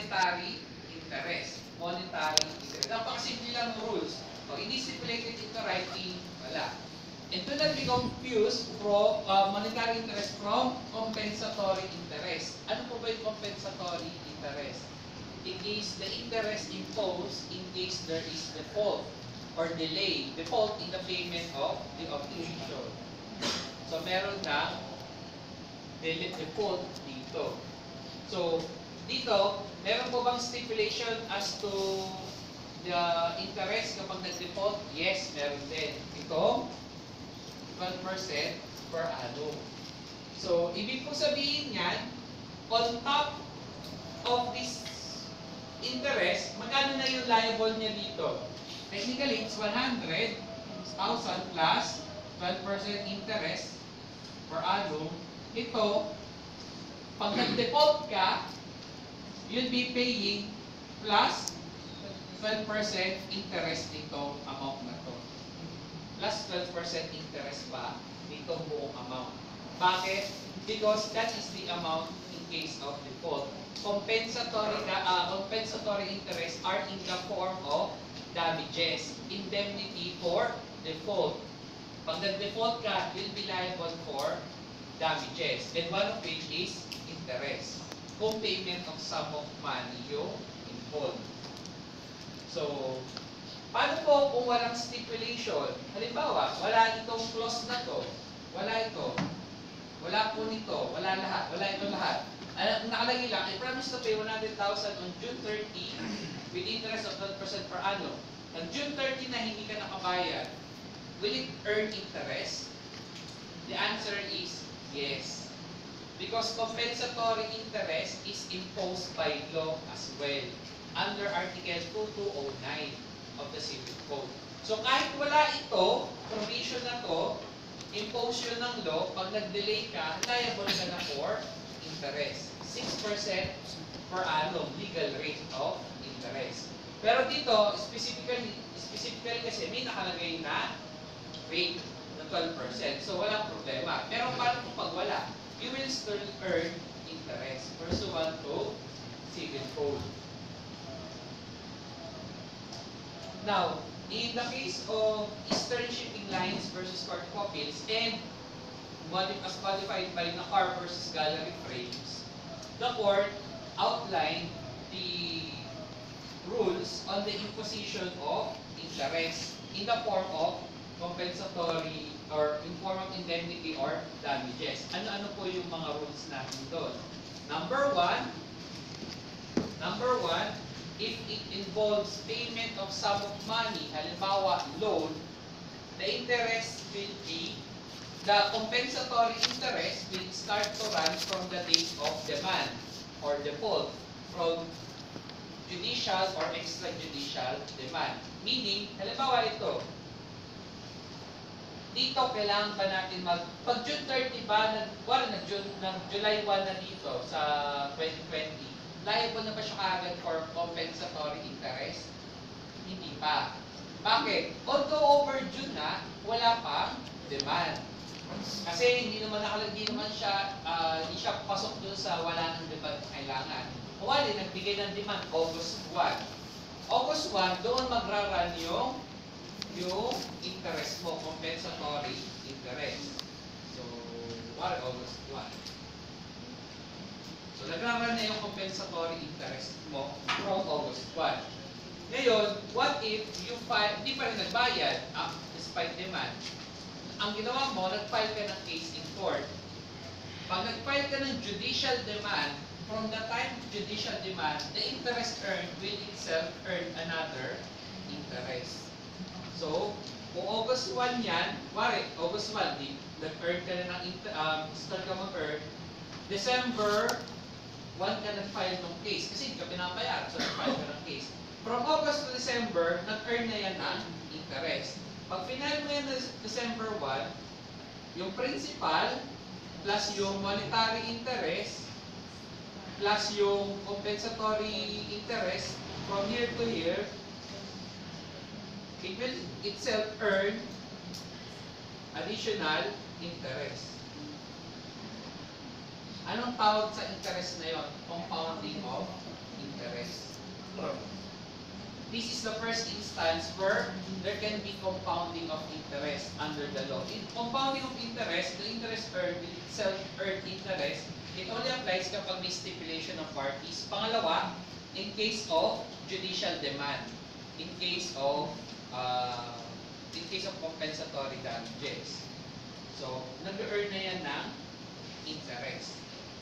monetary interest. Monetary interest. Napakasimple lang rules. So, hindi stipulated into writing, wala. And do not be confused from monetary interest from compensatory interest. Ano po ba yung compensatory interest? It is the interest imposed in case there is default or delay. Default in the payment of the obligation. So, meron na default dito. So, dito, meron po bang stipulation as to the interest kapag nag-default? Yes, meron din. Ito, 12% per annum. So, ibig po sabihin yan, on top of this interest, magkano na yung liable niya dito? Technically, it's 100,000 plus 12% interest per annum. Ito, pag nag-default ka, you'll be paying plus 12% interest dito amount na to. Plus 12% interest pa dito buong amount. Bakit? Because that is the amount in case of default. Compensatory interest are in the form of damages. Indemnity for default. Pag nag-default ka, you'll be liable for damages. And one of which is interest. Kung payment of sum of money yung involved. So, paano po kung walang stipulation? Halimbawa, wala itong clause na to. Wala ito. Wala po nito. Wala lahat. Wala ito lahat. Nakalagay lang, I promise to pay 100,000 on June 30 with interest of 12% per annum. Ang June 30 na hindi ka nakabayad, will it earn interest? The answer is yes. Because compensatory interest is imposed by law as well under Article 2209 of the Civil Code. So kahit wala ito, provision na to, impose yun ng law, pag nag-delay ka, liable ka na for interest. 6% per annum legal rate of interest. Pero dito, specifically kasi may nakalagay na rate na 12%. So walang problema. Pero paano kung pag wala? You will still earn interest pursuant to Civil Code. Now, in the case of Eastern Shipping Lines versus Court of Appeals and as modified by Nakar versus Gallery Frames, the court outlined the rules on the imposition of interest in the form of compensatory or in form of indemnity or damages. Ano-ano po yung mga rules natin doon? Number one, if it involves payment of sum of money, halimbawa loan, the interest will be, the compensatory interest will start to run from the date of demand or default from judicial or extrajudicial demand. Meaning, halimbawa ito, dito kailangan ba natin pag June 30 ba, July 1 na dito sa 2020, liable na ba siya kagad for compensatory interest? Hindi pa. Bakit? Although overdue na, wala pang demand. Kasi hindi siya pasok dun sa wala ng demand na kailangan. Wali, nagbigay ng demand August 1. August 1, doon magra-run yung interest mo, compensatory interest. So, wala, August 1. So, nagra-run na yung compensatory interest mo from August 1. Ngayon, what if you hindi pa rin nagbayad despite demand? Ang ginawa mo, nag-file ka ng case in court. Pag nag-file ka ng judicial demand, from the time judicial demand, the interest earned will itself earn another interest. So, kung August 1 yan, August 1, nag-earn ka na ng start ka mag-earn, December 1 ka nag-file ng case. Kasi hindi ka pinabayar, so nag-file ka ng case. From August to December, nag-earn na yan ng interest. Pag final mo yan December 1, yung principal, plus yung monetary interest, plus yung compensatory interest from year to year, it will itself earn additional interest. Anong tawag sa interest na yon? Compounding of interest. this is the first instance where there can be compounding of interest under the law. In compounding of interest, the interest earned will itself earn interest. It only applies kapag may stipulation of parties. Pangalawa, in case of judicial demand. In case of compensatory damages. So, nag-earn na yan ng interest.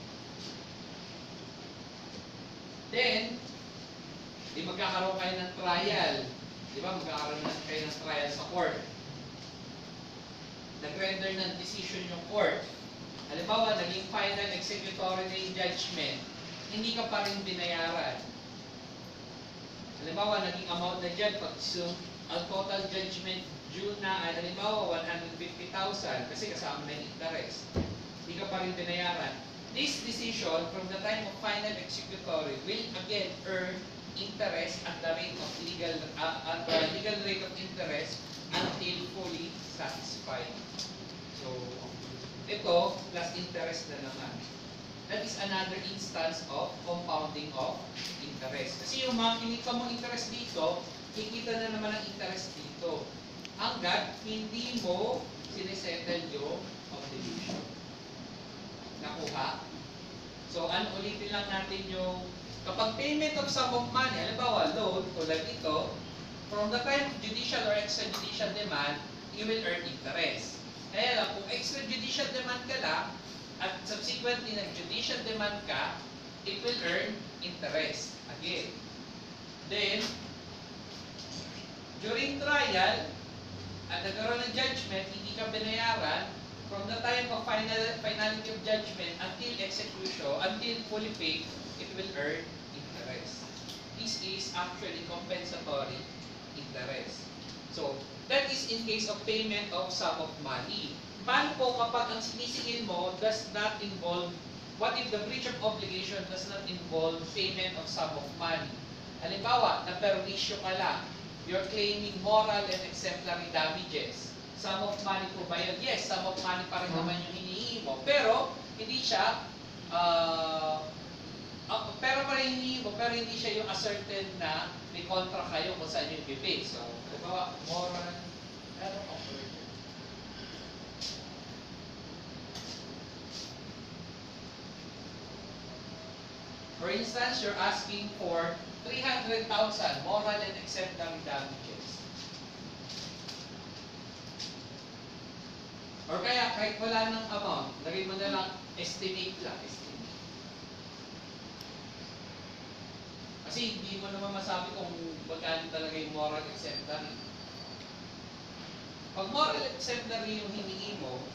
Then, di magkakaroon kayo ng trial. Di ba? Magkakaroon kayo ng trial sa court. Nag-render ng decision yung court. Halimbawa, naging final executory na yung judgment, hindi ka pa rin binayaran. Halimbawa, naging amount na dyan, pag ang total judgment due na, halimbawa, 150,000 kasi kasama na yung interest. Hindi ka pa rin binayaran. This decision from the time of final executory will again earn interest at the rate of legal rate of interest until fully satisfied. So, ito plus interest na naman. That is another instance of compounding of interest. Kasi yung mga kinikita mong interest dito, kikita na naman ang interest dito. Hanggat hindi mo sinisettle yung obligation. Nakuha? So, ulitin lang natin yung kapag payment of sum of money, halimbawa loan, tulad ito, from the time of judicial or extrajudicial demand, you will earn interest. Kaya lang, kung extrajudicial demand ka lang, at subsequently nag-judicial demand ka, it will earn interest again. Then, during trial, at nagkaroon ng judgment, hindi ka binayaran, from the time of finality of judgment until execution, until fully paid, it will earn interest. This is actually compensatory interest. So, that is in case of payment of sum of money. Paano po kapag ang sinisingil mo does not involve, what if the breach of obligation does not involve payment of sum of money? Halimbawa, na-perwisyo ka lang, you're claiming moral and exemplary damages. Sum of money po ba yun? Yes, sum of money pa rin naman yung hinihingi mo. Pero, hindi siya, pero hindi siya yung ascertain na may contract kayo kung saan yung bibig. So, halimbawa, moral, for instance, you're asking for 300,000 moral and exemplary damages. Or kaya, kahit wala ng amount, lagay mo na lang, estimate lang, estimate. Kasi hindi mo naman masabi kung magkano talaga yung moral exemplary. Pag moral exemplary yung hiningi mo,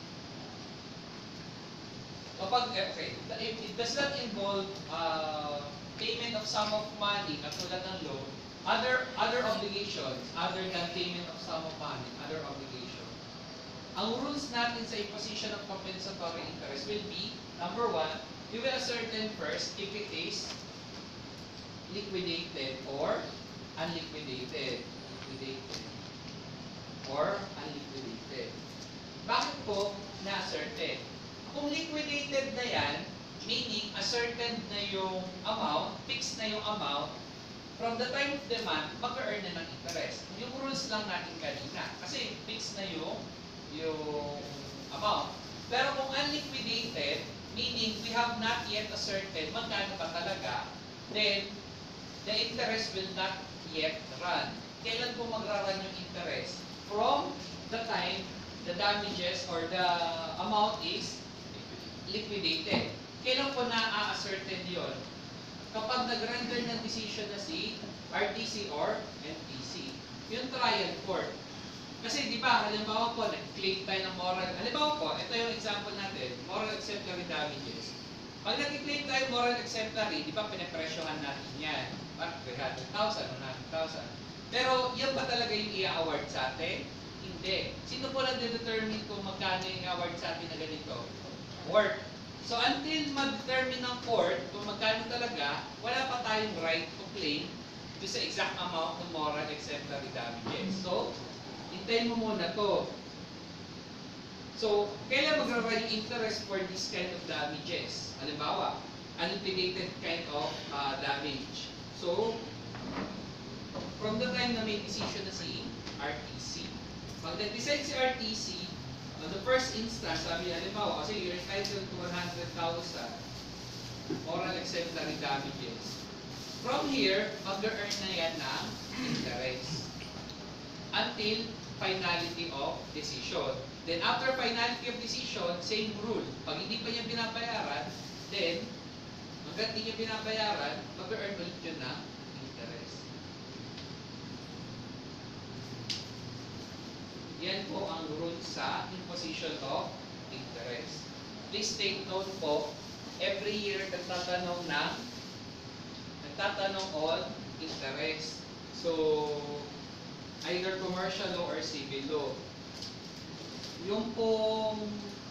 kapag, okay, it does not involve payment of sum of money, katulad ng loan, other obligations, other than payment of sum of money, other obligations. Ang rules natin sa imposition of compensatory interest will be, number one, we will ascertain first if it is liquidated or unliquidated. Liquidated or unliquidated. Bakit po na-ascertain? Kung liquidated na yan, meaning ascertain na yung amount, fixed na yung amount, from the time of demand, mag-earn na ng interest. Yung rules lang natin kanina. Kasi fixed na yung amount. Pero kung unliquidated, meaning we have not yet ascertained magkano pa talaga, then the interest will not yet run. Kailan po magra-run yung interest? From the time the damages or the amount is liquidated. Kailan po na-ascertain yun? Kapag nag-render ng decision na si RTC or NTC. Yung trial court. Kasi di ba, halimbawa po, nag-claim tayo ng moral. Halimbawa po, ito yung example natin, moral exemplary damages. Pag nag-claim tayo moral exemplary, di ba, pinapresyohan natin yan. 300,000, 100,000. Pero, yan ba talaga yung i-award sa atin? Hindi. Sino po nag-determine kung magkano yung i-award sa atin na ganito? Court. So, until mag-determine ng court kung magkano talaga, wala pa tayong right to claim doon sa exact amount ng moral exemplary damages. So, hintayin mo muna to. So, kailan magra-run yung interest for this kind of damages? Halimbawa, unliquidated kind of damage. So, from the time na may decision na si RTC. Pag nag-decide si RTC, on the first instance, sabi halimbawa, kasi you're entitled to 100,000 oral exemplary damages. From here, mag-earn na yan ng interest until finality of decision. Then after finality of decision, same rule. Pag hindi pa niya binabayaran, then hanggat hindi niya binabayaran, mag-earn ulit yun ng interest. Yan po ang rule sa imposition of interest. Please take note po, every year nagtatanong on interest. So, either commercial law or civil law. Yung pong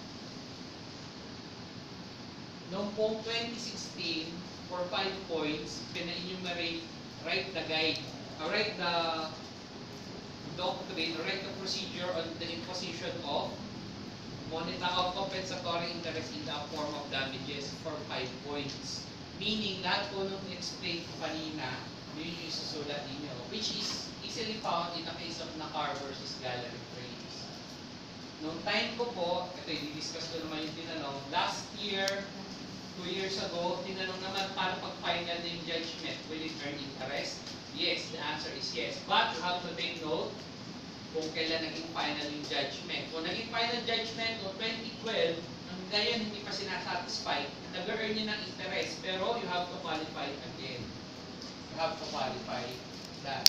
noong 2016, for 5 points, pina-enumerate, write the guide, write the doctrine, write the procedure on the imposition of compensatory interest in the form of damages for 5 points. Meaning, lahat po nung explain ko kanina, yun yung isusulat ninyo, which is easily found in the case of Nakar versus Gallery Frames. Noong time ko po, ito i-discuss ko naman yung tinanong, last year, 2 years ago, tinanong naman para pag-final na yung judgment, will it earn interest? Yes, the answer is yes. But you have to take note kung kailan naging final yung judgment. Kung naging final judgment noong 2012, ngayon hindi pa sinasatisfy, nag-earn niya ng interest, pero you have to qualify again. You have to qualify that.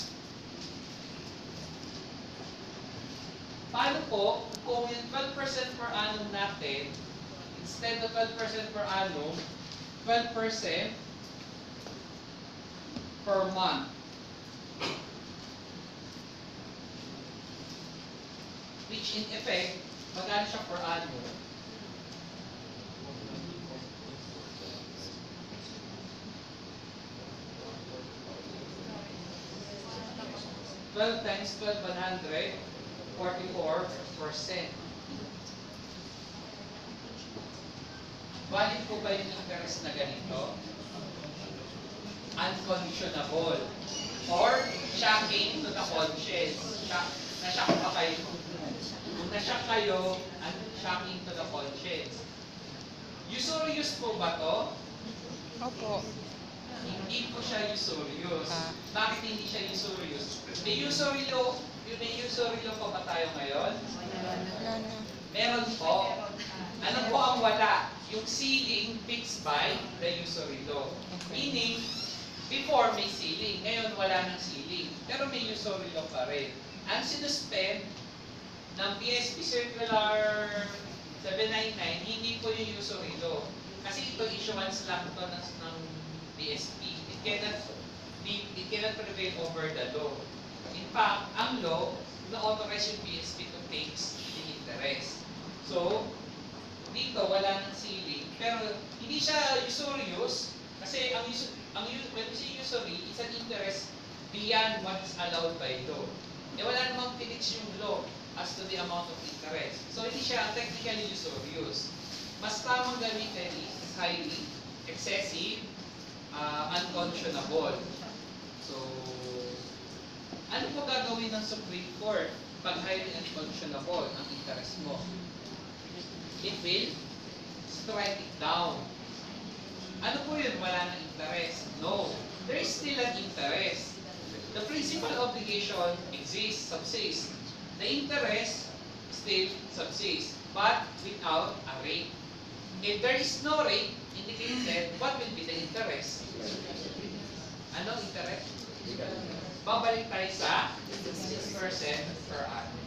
Paano po, kung yung 12% per annum natin, instead of 12% per annum, 12% per month. Which in effect, magkano siya per annum? 12 times 12, 100, 44%. Valid po ba yung interest na ganito? Unconditionable. Or shocking to the conscience. Na-shock pa kayo. Kung na-shock kayo, shocking to the conscience. Usurious po ba to? Opo. Hindi po siya usurious. Bakit hindi siya usurious? May usury law pa ba tayo ngayon? Meron po. Ano po ang wala? Yung ceiling fixed by the usury law. Meaning, before may ceiling, ngayon wala ng ceiling. Pero may usury law pa rin. Ang sinuspend ng PSP Circular 799, hindi po yung usury law. Kasi ito issuance lang ito ng PSP. It cannot prevail over the law. In fact, ang law, na-authorize yung PSP to fix the interest. So, dito wala ng ceiling, pero hindi siya usurious kasi when we say usury, it's an interest beyond what's allowed by law. Wala namang fix yung law as to the amount of interest. So, hindi siya technically usurious. Mas tamang gamitin is highly excessive, unconscionable. So, ano po gagawin ng Supreme Court pag highly unconscionable ang interest mo? It will strike it down. Ano po yun? Wala ng interest? No. There is still an interest. The principal obligation exists, subsists. The interest still subsists, but without a rate. If there is no rate indicated, what will be the interest? Ano interest? Babalik tayo sa 6% per annum.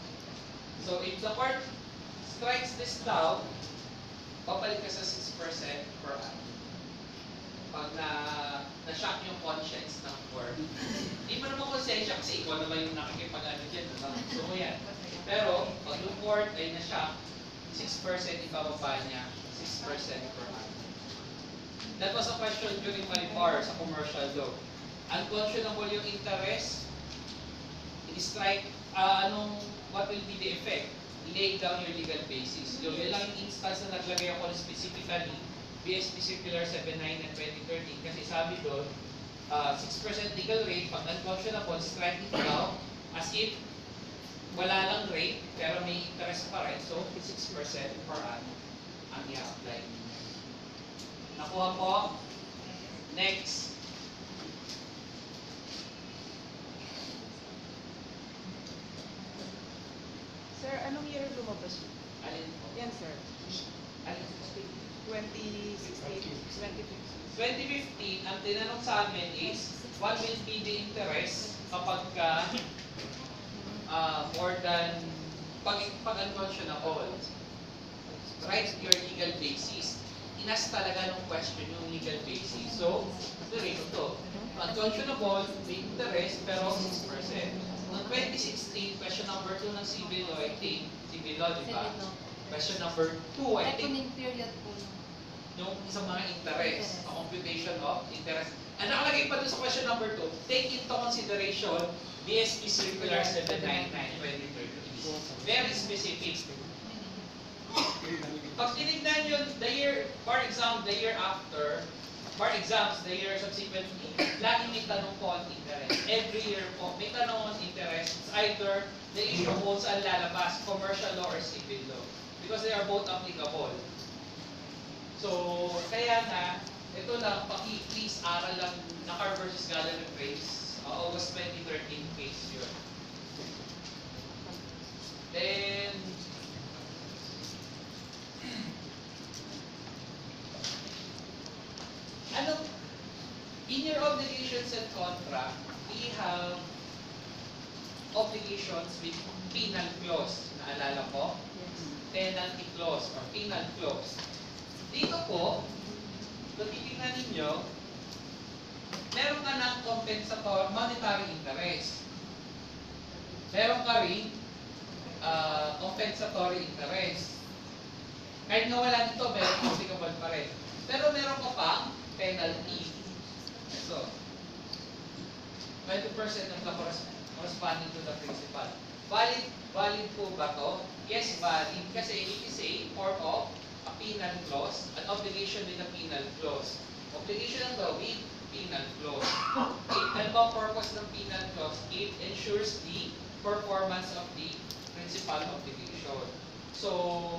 So if the court strikes this down, babalik ka sa 6% per annum. Pag na-shock yung conscience ng court, hindi mo naman konsensya kasi ikaw naman yung nakikipag-ano dyan. So yan. Pero pag yung court ay na-shock, 6% ibababa niya, 6% per annum. That was a question during my bar sa commercial law. Unconscionable yung interest, i-strike, what will be the effect? Lay down your legal basis. Yun lang yung instance na naglagay ako specifically, BSP Circular 79 and 2013, kasi sabi doon, 6% legal rate, pag unconscionable, strike it down as if wala lang rate, pero may interest pa rin. So, 6% per annum ang i-apply. Nakuha po? Next. Sir, anong year lumabas yun? Alin po? Yan, sir. Alin po? 2016, 2015. 2015, ang tinanong sa amin is, what will be the interest kapag more than pag-unconscionable? Write your legal basis. Inas talaga ng question yung legal basis. So, ito to. Unconscionable, may interest, pero 6%. Noong 2016, question number 2 ng civil law, I think, civil law, di ba? Question number 2, I think, period po. yung isang mga interest, a computation of interest. Ang nakalagay pa doon sa question number 2, take into consideration BSP Circular 799-2013. Very specific. Pag tinignan yun, the year, for exam, the year after, for exams, the year subsequently, lagi may tanong po on interest. Every year po, may tanong on interest. It's either the issue holds ang lalabas, commercial law or civil law. Because they are both applicable. So, kaya na, ito lang, please aral lang Nakar versus Gallery Praise, August 2013 case yun. Then, in your obligations and contract, we have obligations with penal clause. Naalala ko? Penalty clause or penal clause. Dito po, kung titignan ninyo, meron ka ng compensatory monetary interest. Meron ka rin compensatory interest. Kahit nawala dito, meron applicable pa rin. Pero meron ka pang penalty. So, 20% ng corresponding to the principal. Valid po ba to? Yes, valid. Kasi it is a form of a penal clause, an obligation with a penal clause. Obligation ng law with penal clause. Ano ba ang purpose ng penal clause? It ensures the performance of the principal obligation. So,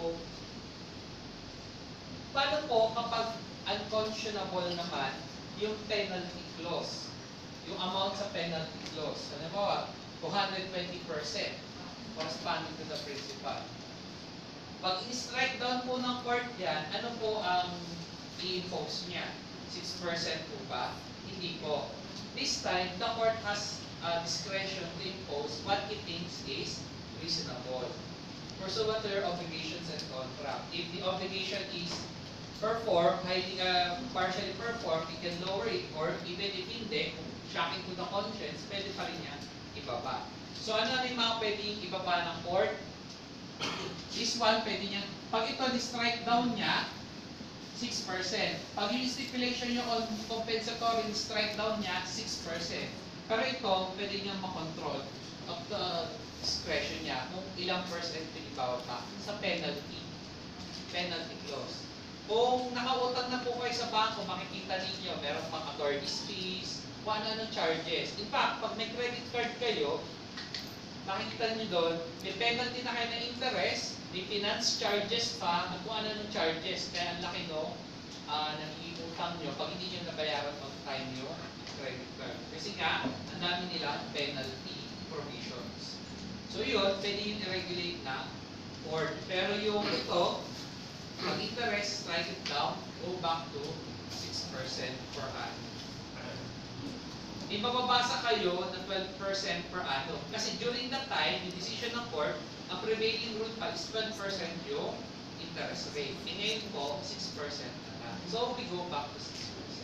paano po kapag unconscionable naman yung penalty clause? Yung amount sa penalty clause. Halimbawa, 220% corresponding to the principal. Pag i-strike down po ng court yan, ano po ang i-impose niya? 6% po ba? Hindi po. This time, the court has discretion to impose what it thinks is reasonable. Pursuant to your obligations and contract. If the obligation is performed, partially performed, it can lower it, or even if hindi, shocking to the conscience, pwede pa rin niya ibaba. So ano yung mga pwedeng ibaba ng court? This one, pwede niya, pag ito ni-strike down niya, 6%. Pag yung stipulation nyo on compensatory, strike down niya, 6%. Pero ito, pwede niya makontrol of the discretion niya kung ilang percent ibababa sa penalty clause. Kung nakautang na po kayo sa bangko, makikita ninyo, meron pang attorney's fees, kung ano charges. In fact, pag may credit card kayo, makikita niyo doon, may penalty na kayo na interest, may finance charges pa, at kung ano charges. Kaya ang laki no, nangingutang nyo pag hindi nyo nabayaran on time yung credit card. Kasi nga, ang dami nila penalty provisions. So yun, pwede yung i-regulate na court. Pero yung ito, pag interest, strike it down, go back to 6% per annum. May mababasa kayo ng 12% per annum. Kasi during that time, yung decision ng court, ang prevailing rule pa is 12% yung interest rate. E ngayon po, 6% na lang. So, we go back to 6%.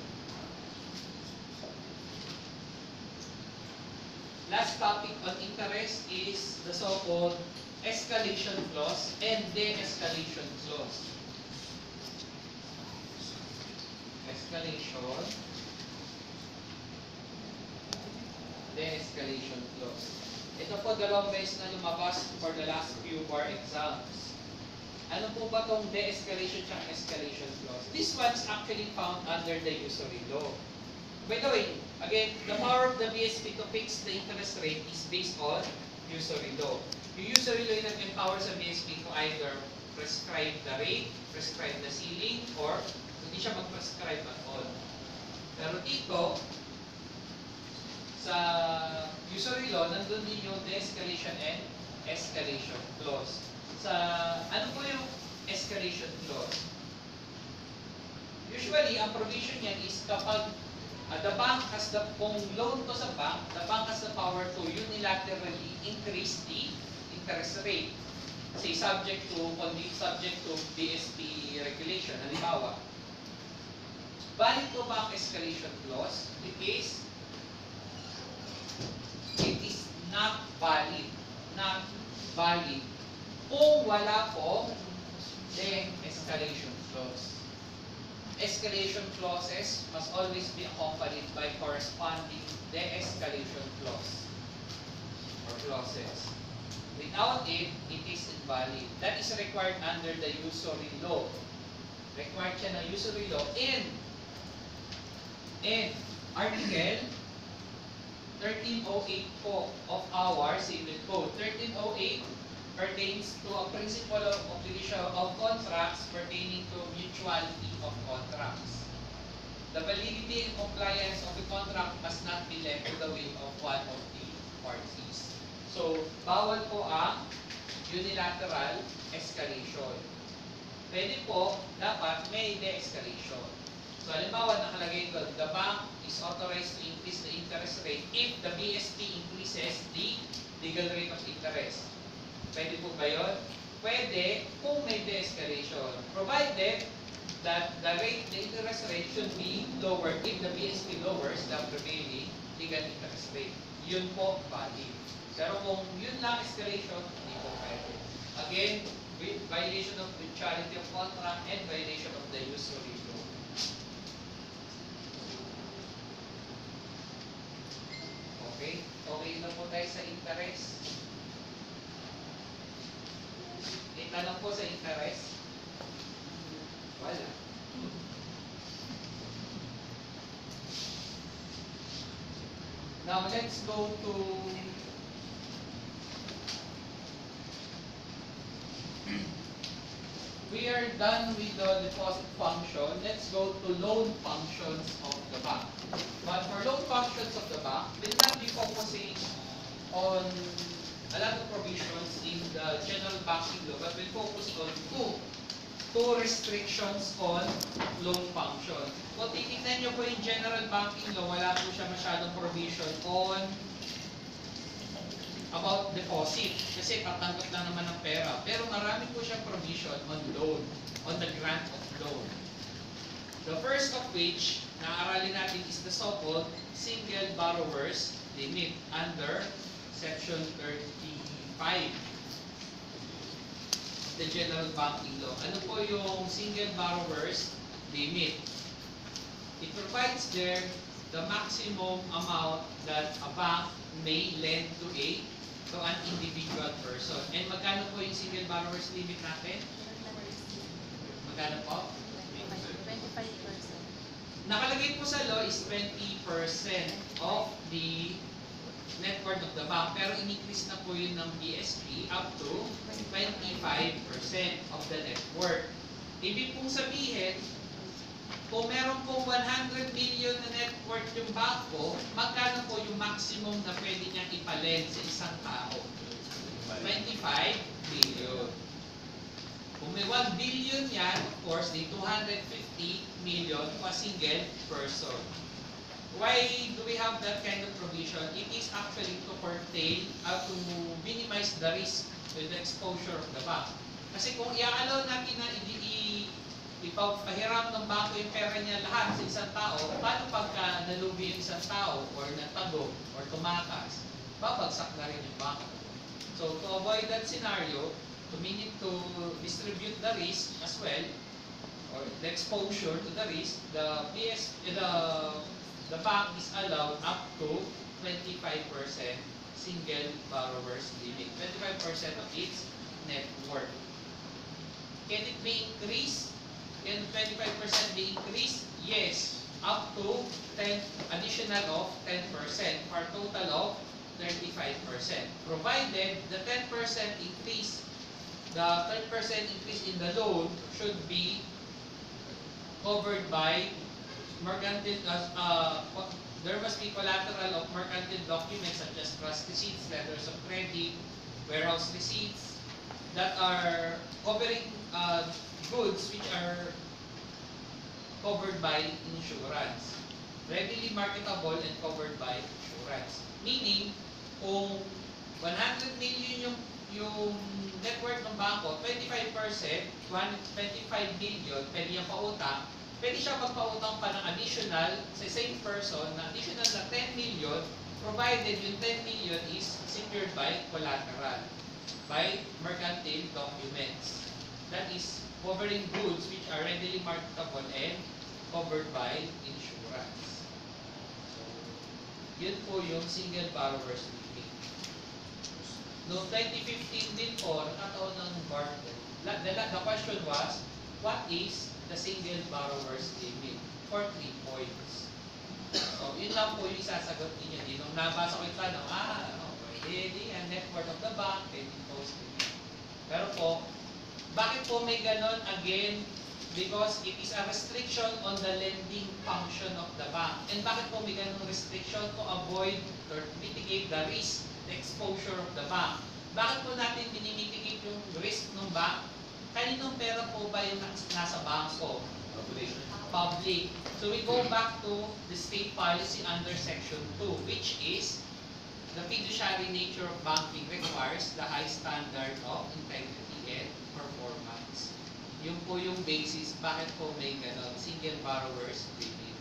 Last topic on interest is the so-called escalation clause and de-escalation clause. Escalation, de-escalation clause. Ito po dalawang beses na lumabas for the last few bar exams. Ano po ba itong de-escalation at escalation clause? This one's actually found under the usury law. By the way, again, the power of the BSP to fix the interest rate is based on usury law. Yung usury law yung nag-empower sa BSP to either prescribe the rate, prescribe the ceiling, or hindi siya mag-prescribe at all. Pero dito, sa usury law, nandun din yung de-escalation and escalation clause. Sa, ano po yung escalation clause? Usually, ang provision niyan is kapag the bank has the, kung loan to sa bank, the bank has the power to unilaterally increase the interest rate. Say, subject to BSP regulation. Halimbawa, valid to bank escalation clause, it is not valid. Not valid kung wala pong de-escalation clause. Escalation clauses must always be accompanied by corresponding de-escalation clause or clauses. Without it, it is invalid. That is required under the usury law. Required siya ng usury law in Article 1308 po of our Civil Code. 1308 pertains to a principle of obligation of contracts pertaining to mutuality of contracts. The validity and compliance of the contract must not be left to the will of one of the parties. So, bawal po ang unilateral escalation. Pwede po, dapat may de-escalation. So, halimbawa, nakalagay doon, the bank is authorized to increase the interest rate if the BSP increases the legal rate of interest. Pwede po ba yun? Pwede kung may de-escalation. Provided that the interest rate should be lower if the BSP lowers the prevailing legal interest rate. Yun po, valid. Pero kung yun lang escalation, hindi po pwede. Again, with violation of mutuality of contract and violation of the usury law. Okay? Okay na po tayo sa interest. May tanong po sa interest? Wala. Now, let's go to we are done with the deposit function. Let's go to loan functions of the bank. But for loan functions of the bank, we'll not be focusing on a lot of provisions in the general banking law, but we'll focus on two restrictions on loan function. Kung titignan nyo po yung general banking law, wala po siya masyadong provision on about deposit. Kasi tatanggap lang naman ng pera. Pero marami po siyang provision on loan, on the grant of loan. The first of which, na-aralin natin is the so-called single borrower's limit under Section 35 the General Banking Law. Ano po yung single borrower's limit? It provides there the maximum amount that a bank may lend to an individual person. And magkano po yung single borrower's limit natin? Magkano po? 25%. Nakalagay po sa law is 20% of the net worth of the bank. Pero in-increase na po yun ng BSP up to 25% of the net worth. Ibig pong sabihin, kung meron pong 100 million na net worth yung bangko, magkano po yung maximum na pwede niyang ipalend sa isang tao? 25 billion. Kung may 1 billion yan, of course, di 250 million to a single person. Why do we have that kind of provision? It is actually to curtail, to minimize the risk with the exposure of the bank. Kasi kung i-allow natin na ipapahiram ng bangko yung pera niya lahat sa isang tao, paano pagka nalubi yung isang tao or natago or tumakas, babagsak na rin yung bangko. So to avoid that scenario, to distribute the risk as well, or the exposure to the risk, the bank is allowed up to 25% single borrower's limit, 25% of its net worth. Can it be increased? Can 25% be increased? Yes. up to 10 additional of 10% for a total of 35%. Provided the 10% increase, the 10% increase in the loan should be covered by mercantile, there must be collateral of mercantile documents such as trust receipts, letters of credit, warehouse receipts that are covering goods which are covered by insurance. Readily marketable and covered by insurance. Meaning, kung 100 million yung net worth ng bangko, 25%, 25 million, pwede yung pautang, pwede siya magpautang pa ng additional sa same person na additional na 10 million provided yung 10 million is secured by collateral, by mercantile documents. That is covering goods which are readily marketable and covered by insurance. So, yun po yung single borrower's limit. Noong 2015 din po, nakataon ng barko. The question was, what is the single borrower's limit? For 3 points. So, yun lang po yung isasagot ninyo. Di nung nabasa ko yung tanong, pwede yan, net worth of the bank, pwede post limit. Pero po, bakit po may ganon? Again, because it is a restriction on the lending function of the bank. And bakit po may ganon restriction? To avoid or mitigate the risk, the exposure of the bank. Bakit po natin minimitigate yung risk ng bank? Kaninong pera po ba yung nasa bangko? Public. So we go back to the state policy under section 2, which is the fiduciary nature of banking requires the high standard of integrity and performance. Yun po yung basis bakit po may ganon, single borrower's limit.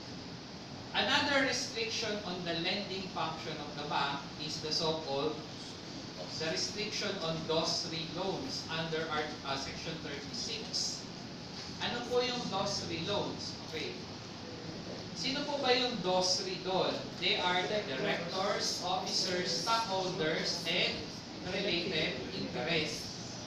Another restriction on the lending function of the bank is the so-called the restriction on DOS-3 loans under section 36. Ano po yung DOS-3 loans? Okay. Sino po ba yung DOS-3 doon? They are the directors, officers, stockholders, and related interests.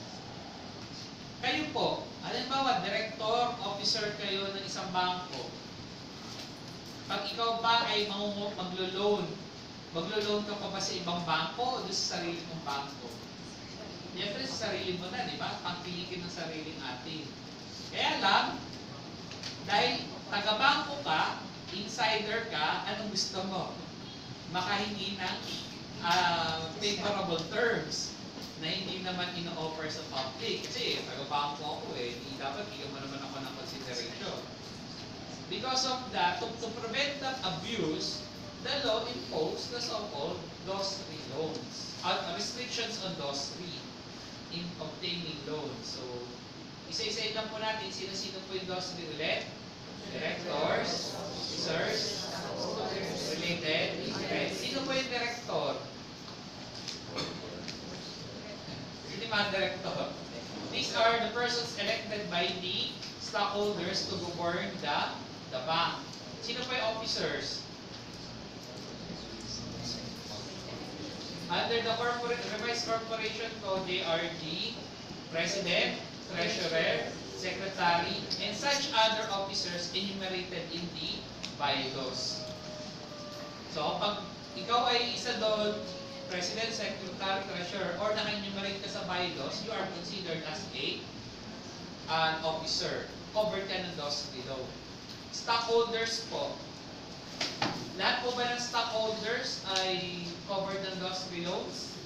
Kayo po, halimbawa, director, officer kayo ng isang bangko. Pag ikaw ba ay maglo-loan ka pa ba sa ibang bangko o doon sa sarili mong bangko? Siyempre sa sarili mo na, di ba? Pagpilikin ng sariling atin. Kaya lang, dahil taga-bangko ka, insider ka, anong gusto mo? Makahingi ng favorable terms na hindi naman ino-offer sa public. Kasi taga-bangko ako hindi dapat bigyan mo naman ako ng consideration. Because of that, to prevent that abuse, the law imposed the so-called DOS-3 loans. Restrictions on DOS-3 in obtaining loans. So, isa-isa lang po natin, sino-sino po yung DOS-3 ulit? Directors, officers, related, interest. Sino po yung director? Sino yung mga director? These are the persons elected by the stockholders to govern the bank. Sino po yung officers? Under the revised corporation code, they are the president, treasurer, secretary, and such other officers enumerated in the bylaws. So, pag ikaw ay isa doon, president, secretary, treasurer, or naka-enumerate ka sa bylaws, you are considered as an officer. Covered ka ng DOS-3 law. Stockholders po. Lahat po ba ng stockholders ay covered ng DOS-3 loans?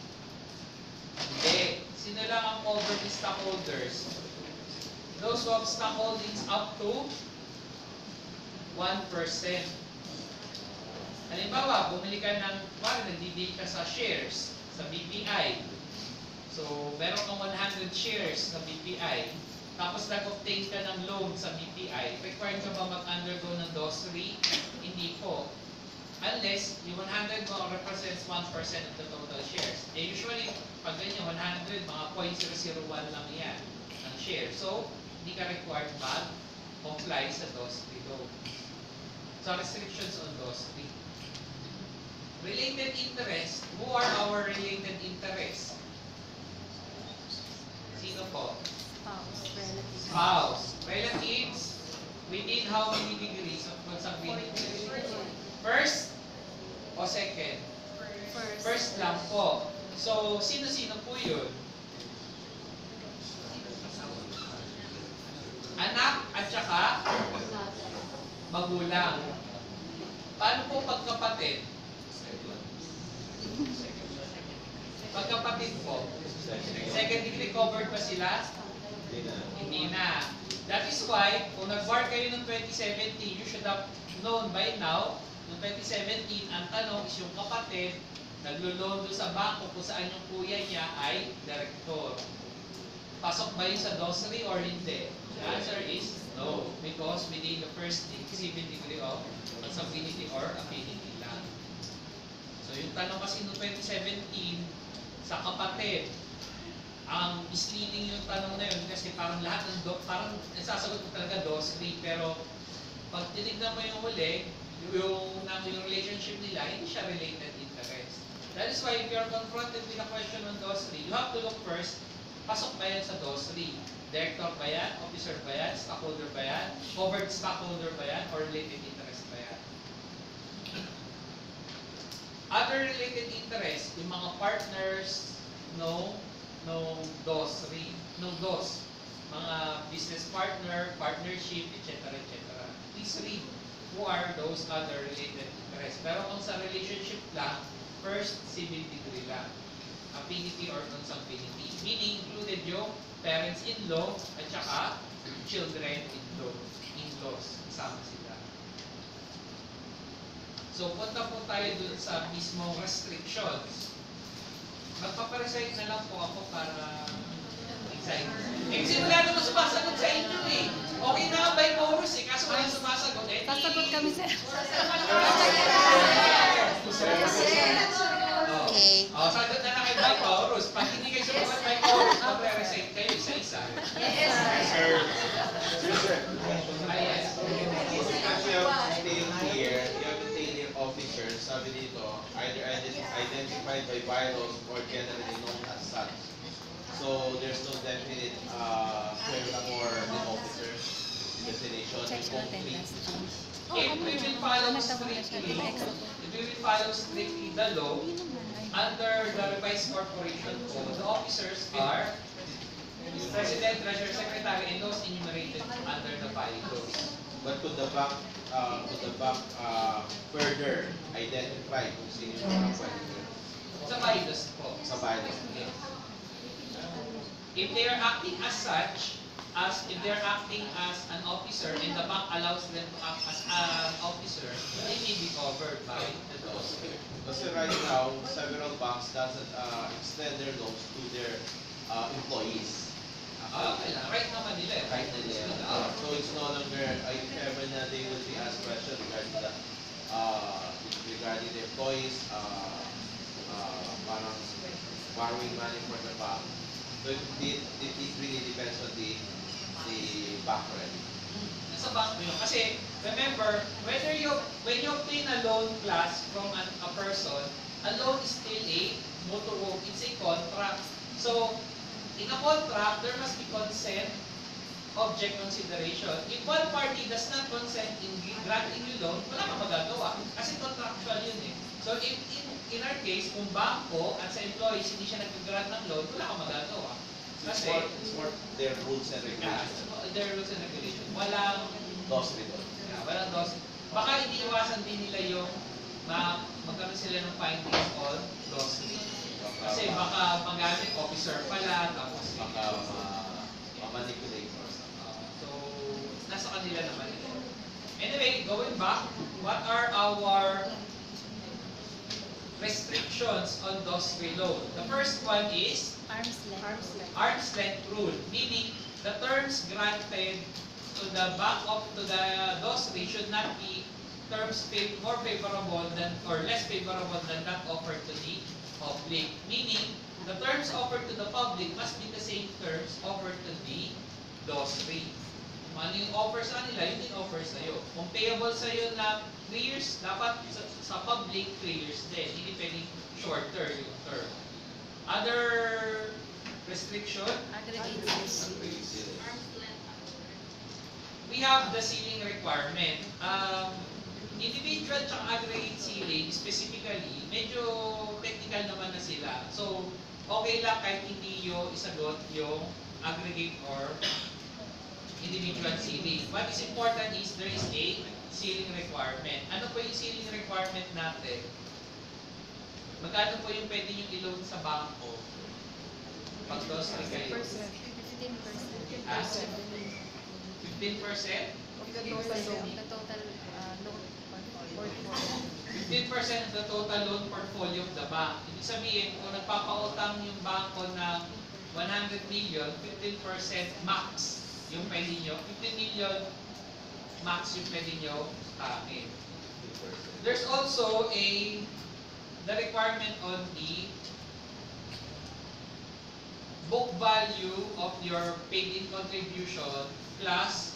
Hindi. Sino lang ang covered ng stockholders? Those who have stockholdings up to 1%. Halimbawa, bumili ka ng, nagdi-deal ka sa shares, sa BPI. So, meron kang 100 shares sa BPI. Tapos nag-obtain ka ng loan sa BPI, required ka ba mag-undergo ng DOS-3? Hindi po. Unless yung 100 mo represents 1% of the total shares. Usually, pag ganyan, 100, mga 0.001 lang yan ng share. So, hindi ka required mag-comply sa DOS-3 loan. So, restrictions on DOS-3. Related interest. Who are our related interests? Sino po? Relatives. Spouse. Relatives. Within how many degrees of consanguinity? First o second? First lang po. So, sino-sino po yun? Anak at saka magulang. Paano po pagkapatid? Pagkapatid po. Second degree covered pa sila? Hindi na. That is why, kung nag-bar kayo ng 2017, you should have known by now, noong 2017, ang tanong is yung kapatid, naglo-loan doon sa bangko kung saan yung kuya niya ay director. Pasok ba yun sa glossary or hindi? The answer is no, because within the first civil degree of consanguinity or affinity lang. So yung tanong kasi noong 2017, sa kapatid, ang misleading yung tanong na yun kasi parang lahat ng parang nasasagot mo talaga glossary, pero pag tinignan mo yung huli, yung relationship nila, hindi siya related interest. That is why if you are confronted with a question on glossary, you have to look first, pasok ba yan sa glossary? Director ba yan? Officer ba yan? Stockholder ba yan? Covered stockholder ba yan? Or related interest ba yan? Other related interest, yung mga partners, no glossary, no DOS, mga business partner, partnership, etc. etc. Please read who are those other related interests. Pero kung sa relationship lang, first civil degree lang. Affinity or consanguinity. Meaning included yung parents-in-law at saka children-in-laws. Kasama sila. So, punta po tayo dun sa mismong restrictions. Magpaparecite na lang po ako para excited. Kasi wala naman sumasagot sa inyo eh. Okay na ang by chorus eh, kaso walang sumasagot eh. Sasagot kami, sir. Okay. Sagot na lang kayo by chorus. Pag hindi kayo sumagot by chorus, magre-recite kayo isa-isa. Yes, sir. Yes. Actually, you have to stay here. You have to stay here officers. Sabi dito, either identified by bylaws or generally known as such. So there's no definite term for the officers definition. Check It's your complete. attendance. If we will follow strictly, the law, under the revised corporation code, the officers are President, Treasurer, Secretary, and those enumerated under the bylaws. But could the bank further identify kung sino yung mga pwede Sa bylaws po. sa bylaws? Yes. If they are acting as such, if they are acting as an officer and the bank allows them to act as an officer, they may be covered by the laws. Kasi right now, several banks doesn't extend their loans to their employees. Okay lang. Right naman nila eh. Right na nila. So it's no longer, if ever na they will be asked questions regarding the employees, parang borrowing money for the bank. So it really depends on the bank already. Nasa bank mo yun. Kasi, remember, when you obtain a loan class from a person, a loan is still a it's a contract. So, in a contract, there must be consent, object consideration. If one party does not consent in granting you loan, wala kang magagawa. Kasi contractual yun eh. So, in our case, kung bangko at sa employees hindi siya nag-grant ng loan, wala kang magagawa. Kasi, It's more their rules and regulations. their rules and regulations. Walang Laws with it. walang dos. Baka hindi iwasan din nila yung magkaroon sila ng findings on glossary. Kasi baka magamit officer pala, tapos Baka ma-manipulate or something. so, nasa kanila naman ito. Anyway, going back, what are our restrictions on glossary loan? The first one is Arms length. arm's length rule, meaning the terms granted to the back of the glossary should not be terms more favorable than or less favorable than that offered to the public. Meaning, the terms offered to the public must be the same terms offered to the glossary. Kung ano yung offer sa kanila, yun din offer sa'yo. Kung payable sa'yo na 3 years, dapat sa public 3 years din. Hindi pwedeng shorter yung term. Other restriction? Aggregates. we have the ceiling requirement. Individual tsaka aggregate ceiling, specifically, medyo technical naman na sila. So, okay lang kahit hindi nyo isagot yung aggregate or individual ceiling. What is important is there is a ceiling requirement. Ano po yung ceiling requirement natin? Magkano po yung pwede nyo i-loan sa bangko? Pag grocery kayo? 15%. 15%. Ah? 15%? Of the total loan. The total loan portfolio. 15% of the total loan portfolio of the bank. Ibig sabihin, kung nagpapautang yung bangko ng 100 million, 15% max yung pwede nyo. 15 million max yung pwede nyo utangin. There's also the requirement on the book value of your paid-in contribution plus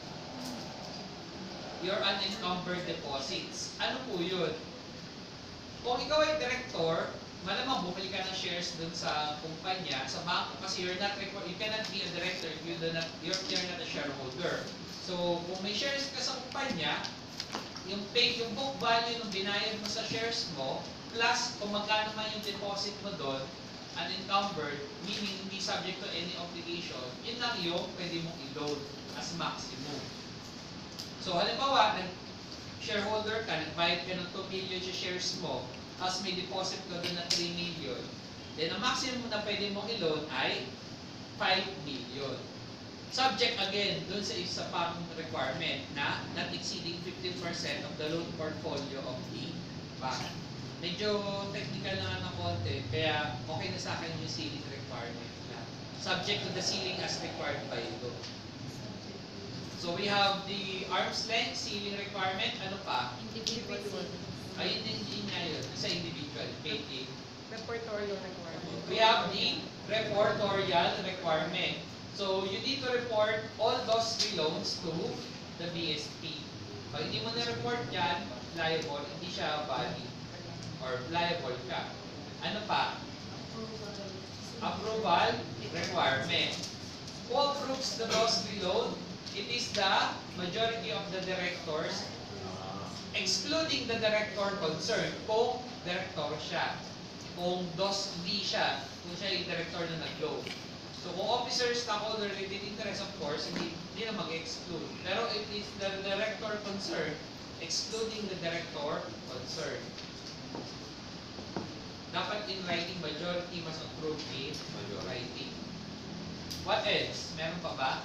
your unencumbered deposits. Ano po yun? Kung ikaw ay director, malamang bumili ka ng shares dun sa kumpanya, sa bangko, kasi you cannot be a director if you're not a shareholder. So, kung may shares ka sa kumpanya, yung book value ng binayad mo sa shares mo, plus kung magkano man yung deposit mo doon, unencumbered, meaning hindi subject to any obligation, yun lang yung pwede mong i-load as maximum. So, halimbawa, shareholder ka, nagbayad ka ng 2 million sa shares mo, tapos may deposit ka doon na 3 million, then ang maximum na pwede mong i-loan ay 5 million. Subject again doon sa isa pang requirement na not exceeding 15% of the loan portfolio of the bank. Medyo technical na ng konti, kaya okay na sa akin yung ceiling requirement na subject to the ceiling as required by law. So we have the arm's length ceiling requirement. Ano pa? Individual. Ayun din nga yun. Sa individual. Paid-in. Reportorial requirement. We have the reportorial requirement. So you need to report all those loans to the BSP. Pag hindi mo na-report yan, liable, hindi siya valid or liable ka. Ano pa? Approval requirement. Who approves the grocery loan? It is the majority of the directors, excluding the director concerned, kung director siya. Kung hindi siya, kung siya yung director na nag-loan. So kung officer, stockholder, related interest, of course, hindi na mag-exclude. Pero it is the director concerned, excluding the director concerned. Dapat in writing, majority must approve in writing. What else? Meron pa ba?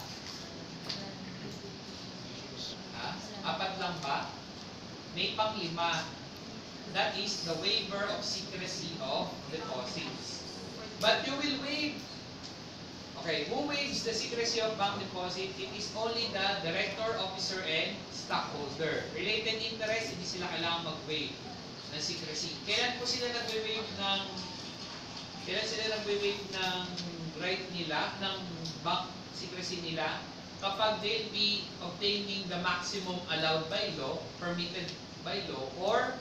Apat lang ba? May pang-5. That is the waiver of secrecy of deposits. But you will waive. Okay, who waives the secrecy of bank deposit? It is only the director, officer, and stockholder. Related interest, hindi sila kailangan mag-waive ng secrecy. Kailan sila nag-waive ng right nila, ng bank secrecy nila? Kapag they'll be obtaining the maximum allowed by law, permitted by law, or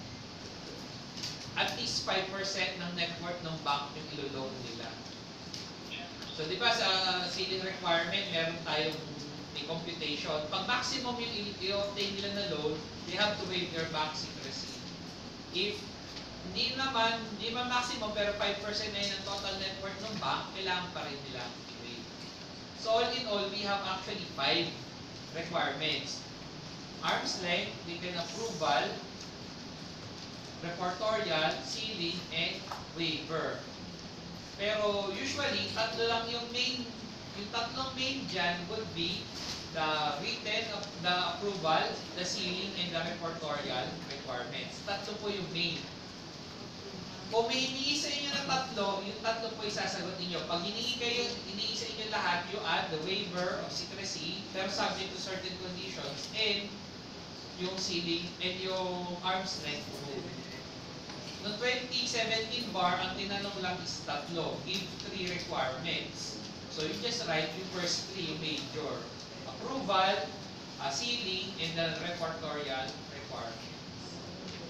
at least 5% ng net worth ng bank yung ilo-loan nila. So, di ba sa ceiling requirement, meron tayong may computation. Pag maximum yung i-obtain nila na loan, they have to waive their bank secrecy. If hindi man maximum, pero 5% na yun ang total net worth ng bank, kailangan pa rin nila i-waive. So, all in all, we have actually 5 requirements. Arm's length, written approval, reportorial, sealing, and waiver. Pero usually, tatlo lang yung tatlong main dyan would be the written of the approval, the sealing, and the reportorial requirements. Tatlo po yung main. Kung may iniisa inyo na tatlo, yung tatlo po isasagot ninyo. Pag iniisa inyo lahat, you add the waiver of secrecy, pero subject to certain conditions, and yung sealing, and yung arm's length rule. Noong 2017 bar, ang tinanong lang is tatlo. Give 3 requirements. So you just write yung first 3 major. Approval, sealing, and the reportorial requirements.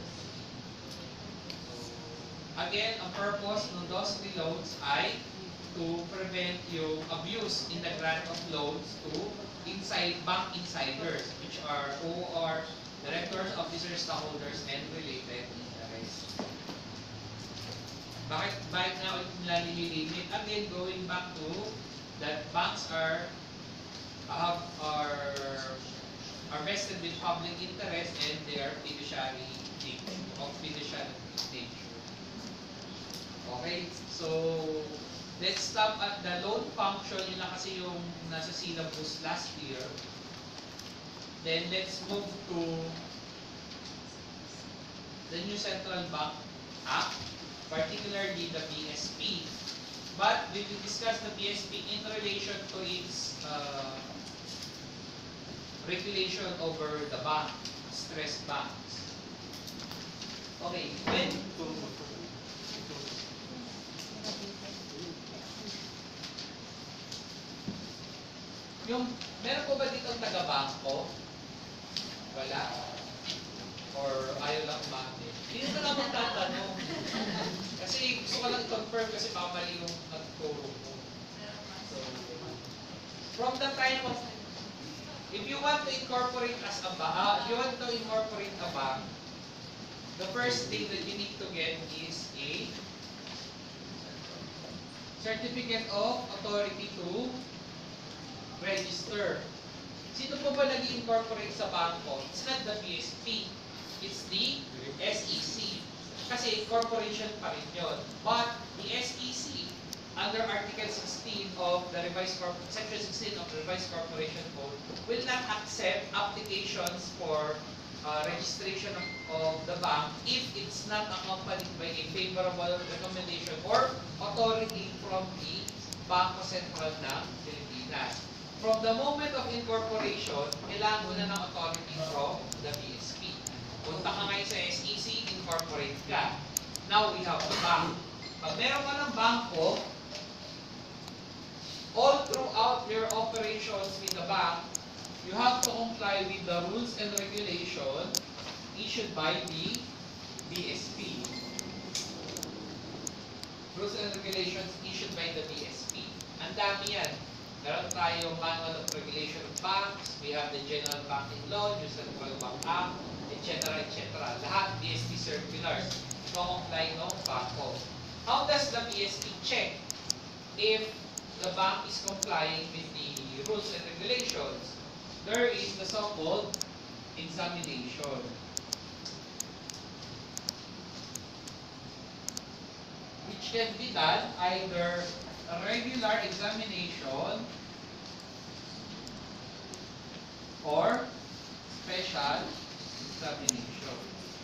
Again, ang purpose ng those 3 loans ay to prevent yung abuse in the grant of loans to bank insiders, which are OR, directors, officers, stockholders, and related interests. Bakit nga ulit nila nililimit? Again, going back to that banks are vested with public interest and they are fiduciary nature. Okay, so let's stop at the loan function. Yun lang kasi yung nasa syllabus last year. Then let's move to the new Central Bank Act, particularly the BSP. But we will discuss the BSP in relation to its regulation over the bank, stressed banks. Okay, meron po ba dito ang taga-bangko? Wala? Or ayaw lang umami? Hindi na lang magtatanong. Kasi gusto ko lang confirm kasi mamali yung nagturo ko. So, from the time of, if you want to incorporate as a bank, the first thing that you need to get is a certificate of authority to register. Sino po ba nag-incorporate sa bangko? It's not the BSP. It's the SEC. Kasi corporation pa rin yun. But the SEC, under Article 16 of the Section 16 of the Revised Corporation Code, will not accept applications for registration of the bank if it's not accompanied by a favorable recommendation or authority from the Bangko Sentral ng Pilipinas. From the moment of incorporation, kailangan mo na ng authority from the BSP. Punta ka ngayon sa SEC, incorporate ka. Now we have the bank. Pag meron ka ng bangko, all throughout your operations with the bank, you have to comply with the rules and regulations issued by the BSP. Rules and regulations issued by the BSP. Ang dami yan. Meron tayong Manual of Regulation of Banks, we have the General Banking Law, New Central Bank Act, etc. etc. Lahat BSP circulars. Comply ng bangko. How does the BSP check if the bank is complying with the rules and regulations? There is the so-called examination. Which can be done either a regular examination or special examination.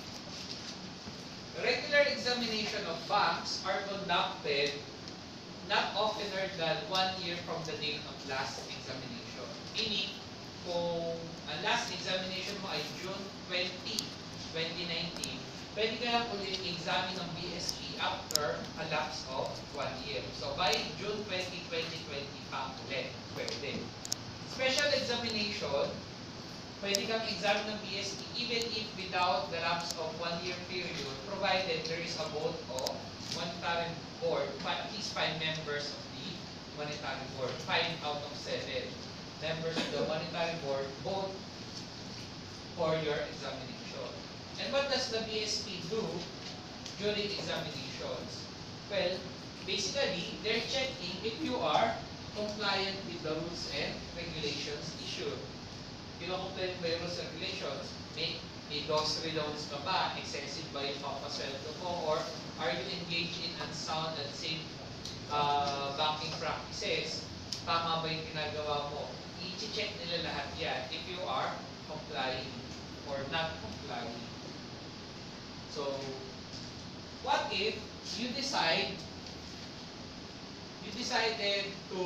Regular examination of banks are conducted not oftener than 1 year from the date of last examination. Meaning, kung ang last examination mo ay June 20, 2019, pwede ka lang ulit examine ng BSP after a lapse of 1 year. So, by June 20, 2020 pa ulit. Pwede. Special examination, pwede kang examine ng BSP even if without the lapse of 1 year period, provided there is a vote of monetary board, at least 5 members of the monetary board, 5 out of 7 members of the monetary board vote for your examination. And what does the BSP do during examinations? Well, basically, they're checking if you are compliant with the rules and regulations issued. Kino-comply mo yung rules and regulations, may grocery loans ka ba? Excessive ba yung papasweldo mo? Or are you engaged in unsound and safe banking practices? Tama ba yung ginagawa mo? I-check nila lahat yan if you are complying or not complying. So, what if you decided to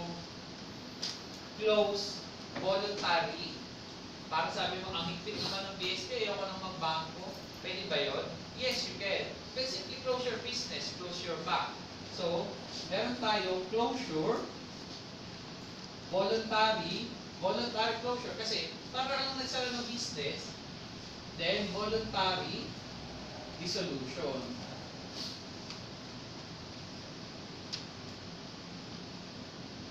close voluntary? Parang sabi mo, ang higpit naman ng BSP, ayoko nang magbangko. Pwede ba yun? Yes, you can. But simply close your business, close your bank. So, meron tayong closure, voluntary closure. Kasi, para lang nagsara ng business, then voluntary dissolution.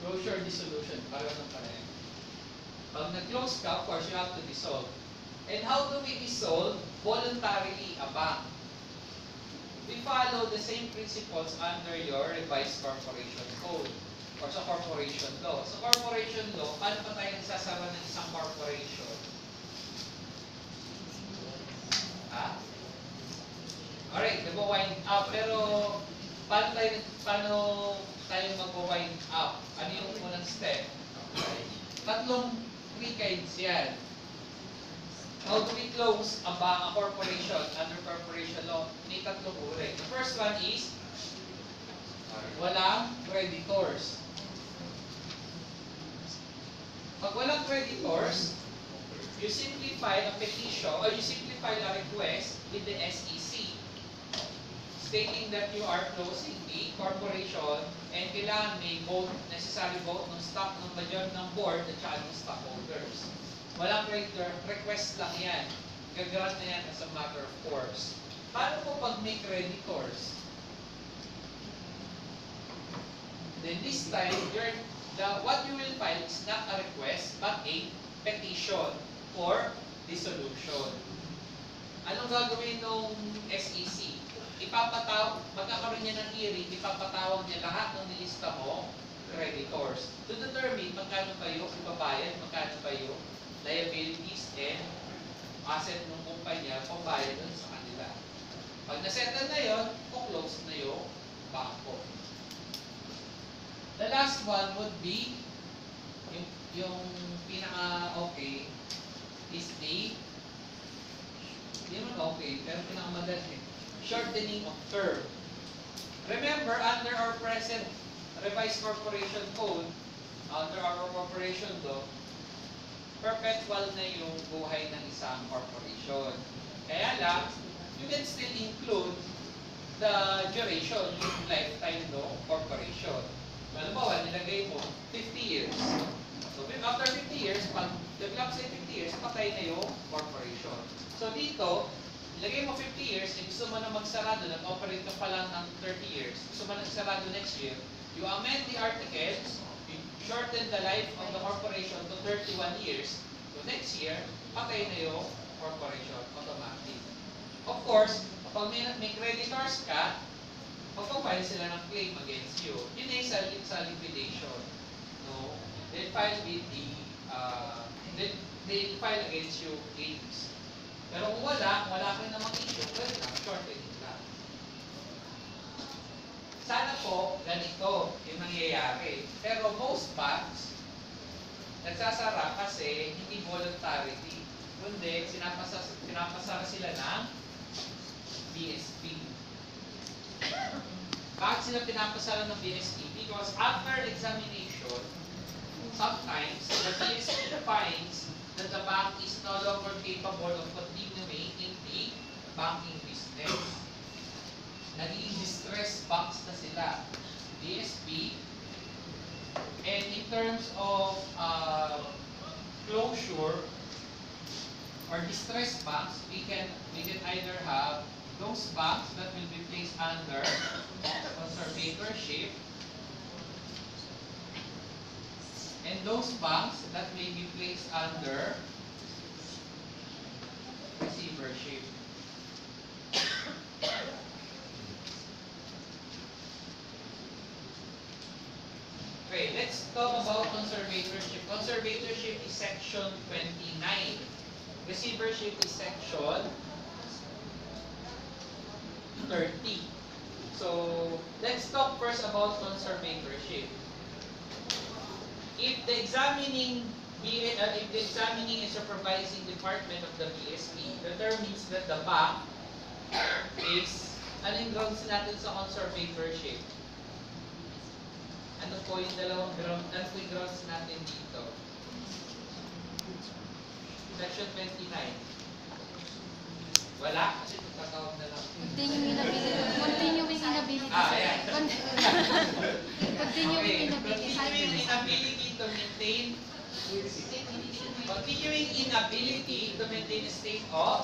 Closure, dissolution, pareho ng pareho. Pag nag-close ka, of course, you have to dissolve. And how do we dissolve? Voluntarily, abang. We follow the same principles under your revised corporation code or sa corporation law. Sa corporation law, paano pa tayo nagsasara ng isang corporation? Ha? Alright, nag-wind up. Pero, paano tayo mag-wind up? Ano yung unang step? Tatlong kinds yan. How do we close a corporation under corporation law? May tatlong uri. The first one is walang creditors. Pag walang creditors, you simply file a petition or you simply file a request with the SEC stating that you are closing the corporation and kailangan may vote, necessary vote ng stock ng majority ng board at saka ng stockholders. Walang creditor, request lang yan. Gagrant na yan as a matter of course. Paano po pag may creditors? Then this time, what you will file is not a request, but a petition for dissolution. Anong gagawin ng SEC? Magkakaroon niya ng hearing, ipapatawag niya lahat ng nilista mo, creditors, to determine magkano kayo ibabayad, magkano kayo liabilities and asset ng kumpanya pambayad dun sa kanila. Pag nasettle na yun, close na yung bangko. The last one would be yung pinaka-okay is the hindi naman okay, pero pinaka-madali shortening of term. Remember, under our present revised corporation code, under our corporation law, perpetual na yung buhay ng isang corporation. Kaya lang, you can still include the duration, yung lifetime ng corporation. Halimbawa, nilagay mo 50 years. So, after 50 years, pag develop sa 50 years, patay na yung corporation. So, dito, nilagay mo 50 years, and gusto mo na magsarado, nag-operate ka pa lang ng 30 years, gusto mo na magsarado next year, you amend the articles, you shorten the life of the corporation to 31 years, so next year, patay na yung corporation, automatic. Of course, kapag may creditors ka, magpapile sila ng claim against you. Yun ay sa liquidation. No? They'll file with they'll file against you claims. Pero kung wala kayo namang issue, pwede lang, shortening lang. Sana po, ganito yung nangyayari. Pero most banks, nagsasara kasi hindi voluntarily. Kundi, sinapasara sila ng BSP. Bakit sila pinapasara ng BSP? Because after examination, sometimes the BSP finds that the bank is no longer capable of continuing in the banking business. Naging distressed banks na sila, BSP. And in terms of closure or distressed banks, we can either have those banks that will be placed under conservatorship and those banks that may be placed under receivership. Okay, let's talk about conservatorship. Conservatorship is section 29. Receivership is section 30. So, let's talk first about conservatorship. If the examining and supervising department of the BSP determines that the bank is, anong grounds natin sa conservatorship? Ano po yung grounds natin dito? Section 29. Wala, kasi tutatawag na lang. Continuing inability. Ayan. Continuing inability. Continuing inability to maintain a state of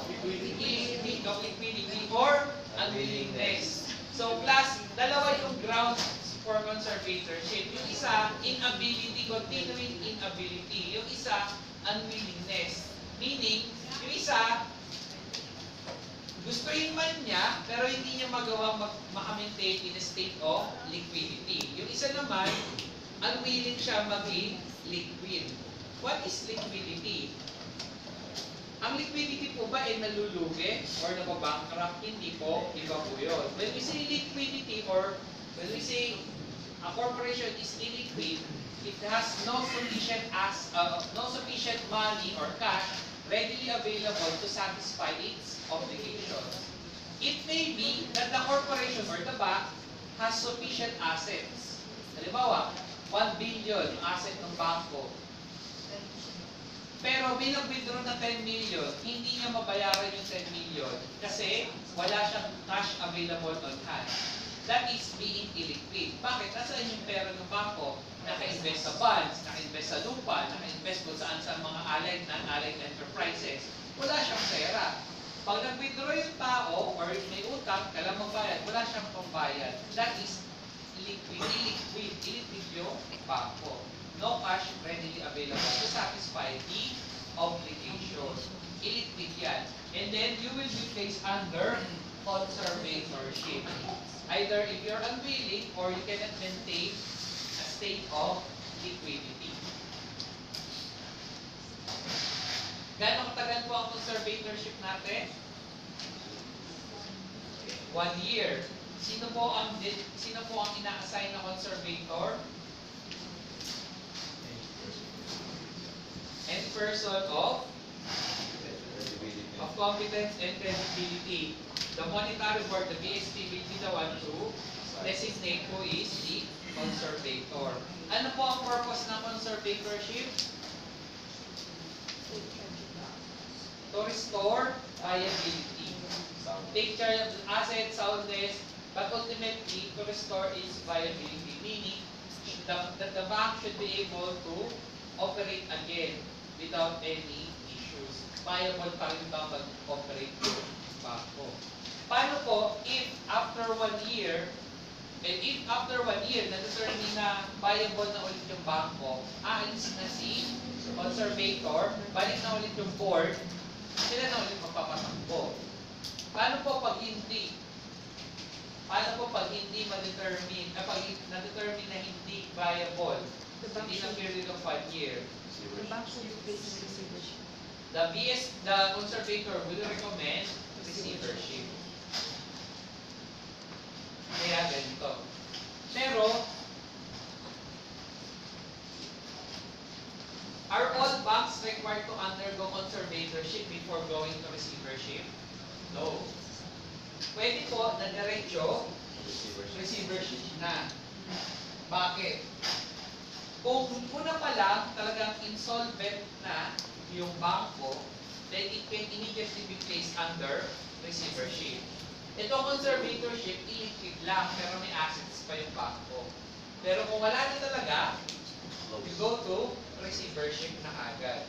liquidity or unwillingness. So, plus, dalawa yung grounds for conservation. conservatorship. Yung isa, inability, continuing inability. Yung isa, unwillingness. Meaning, yung isa, gustuin man niya, pero hindi niya magawa maka-maintain in a state of liquidity. Yung isa naman, unwilling siya maging liquid. What is liquidity? Ang liquidity po ba ay nalulugi or nababankrupt? Hindi po, iba po yun. When we say liquidity or when we say a corporation is illiquid, it has no sufficient money or cash readily available to satisfy its obligations. It may be that the corporation or the bank has sufficient assets. Halimbawa, 1 billion yung asset ng bangko. Pero bilang withdraw na 10 million, hindi niya mabayaran yung 10 million kasi wala siyang cash available on hand. That is being illiquid. Bakit? Nasaan yung pera ng bangko? Naka-invest sa bonds, naka-invest sa lupa, naka-invest kung saan sa mga allied and non-allied enterprises. Wala siyang pera. Pag nag-withdraw yung tao or may utang, kailangan magbayad, wala siyang pambayad. That is illiquid yung bangko. No cash readily available to satisfy the obligation. Illiquid yan. And then you will be placed under conservatorship. Either if you're unwilling or you cannot maintain a state of liquidity. Gano'ng katagal po ang conservatorship natin? 1 year. Sino po ang ina-assign na conservator? And person of competence and credibility. The monetary board, the BSP, will be the one to designate who is the conservator. Ano po ang purpose ng conservatorship? To restore viability. Take charge of the asset, soundness, but ultimately to restore its viability. Meaning that the bank should be able to operate again without any issues. Viable pa rin ba mag-operate yung bangko? Paano po if after 1 year, na-determine na viable na ulit yung bangko, aalis na si conservator, balik na ulit yung board, sila na ulit magpapatakbo. Paano po pag hindi? Paano po pag hindi ma-determine, pag na-determine na hindi viable in a period of 1 year? The bank should be placed in receivership. The conservator will recommend receivership. Kaya ganito. Pero, are all banks required to undergo conservatorship before going to receivership? No. Pwede po na diretso receivership na. Bakit? Kung una pa lang talagang insolvent na yung bangko, then it can immediately be placed under receivership. Ito conservatorship, illiquid lang, pero may assets pa yung bangko. Pero kung wala na talaga, you go to receivership na agad.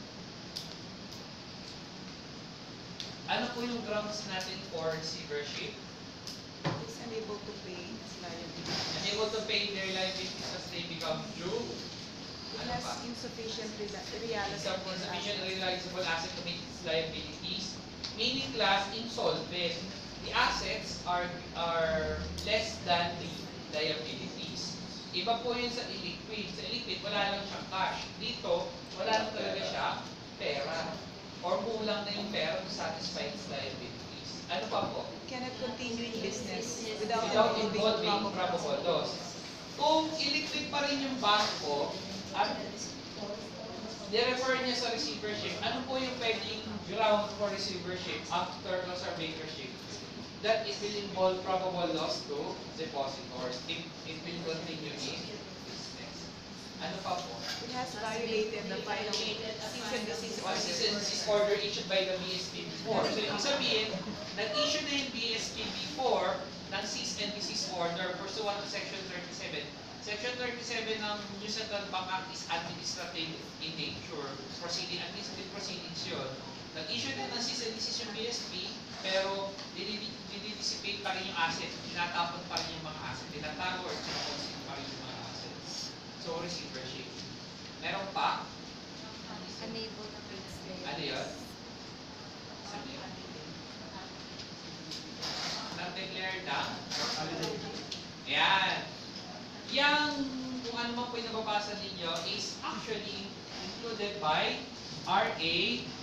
Ano po yung grounds natin for receivership? Is unable to pay its liability. Unable to pay their liabilities as they become due. It Ano has pa? insufficient It's a realizable insufficient assets. realizable asset to meet its liabilities. Meaning class insolvent. The assets are less than the liabilities. Iba po yun sa illiquid. Sa illiquid, wala lang siyang cash. Dito, wala lang talaga siya pera. Or kulang na yung pera to satisfy its liabilities. Ano pa po? Cannot continue in business without Involving probable loss. Kung illiquid pa rin yung bangko, at i-refer niya sa receivership, ano po yung pwedeng ground for receivership after conservatorship? That it will involve probable loss to depositors if it will continue in business. Ano pa po? It has violated the final cease and desist One cease and desist order issued by the BSP before. So, ibig sabihin, nag-issue na yung BSP before ng cease and desist order pursuant to Section 37. Section 37 ng New Central Bank Act is administrative in nature. Administrative proceedings yun. Nag-issue din ng cease and desist yung BSP, pero dinidissipate pa rin yung asset, tinatapon pa rin yung mga asset, tinatago or tinakonsin pa rin yung mga assets. So, receivership. Meron pa? Unable na pay. Ano yun? Saan yun? Nag-declare na? Ayan. Yang, kung ano man po yung nababasa ninyo, is actually included by RA.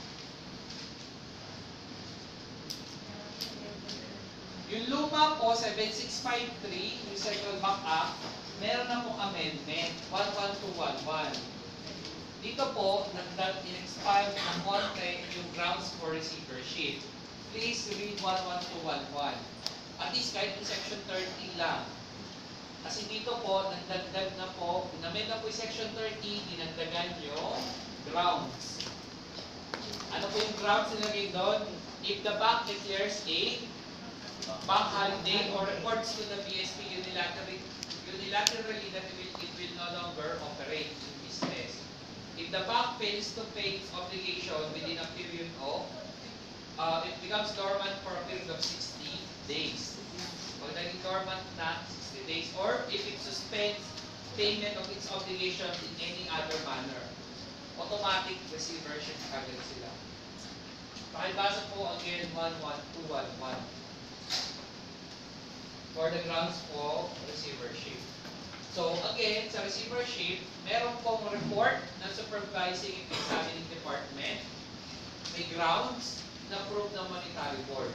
Yung luma po, 7653, yung Central Bank Act, meron na pong amendment, 11211. Dito po, in-expire ng konti yung grounds for receivership. Please read 11211. At least kahit yung section 30 lang. Kasi dito po, nagdagdag na po, inamend na po yung section 30, dinagdagan yung grounds. Ano po yung grounds na nilagay doon? If the bank declares a bank holiday or reports to the BSP unilaterally that it will no longer operate in business. If the bank fails to pay its obligation within a period of, it becomes dormant for a period of 60 days. O naging dormant na 60 days. Or if it suspends payment of its obligation in any other manner, automatic receivership agad sila. Pakibasa po again 11211 for the grounds for receivership. So again, sa receivership, meron pong report ng Supervising and Examining Department. May grounds na approved ng Monetary Board.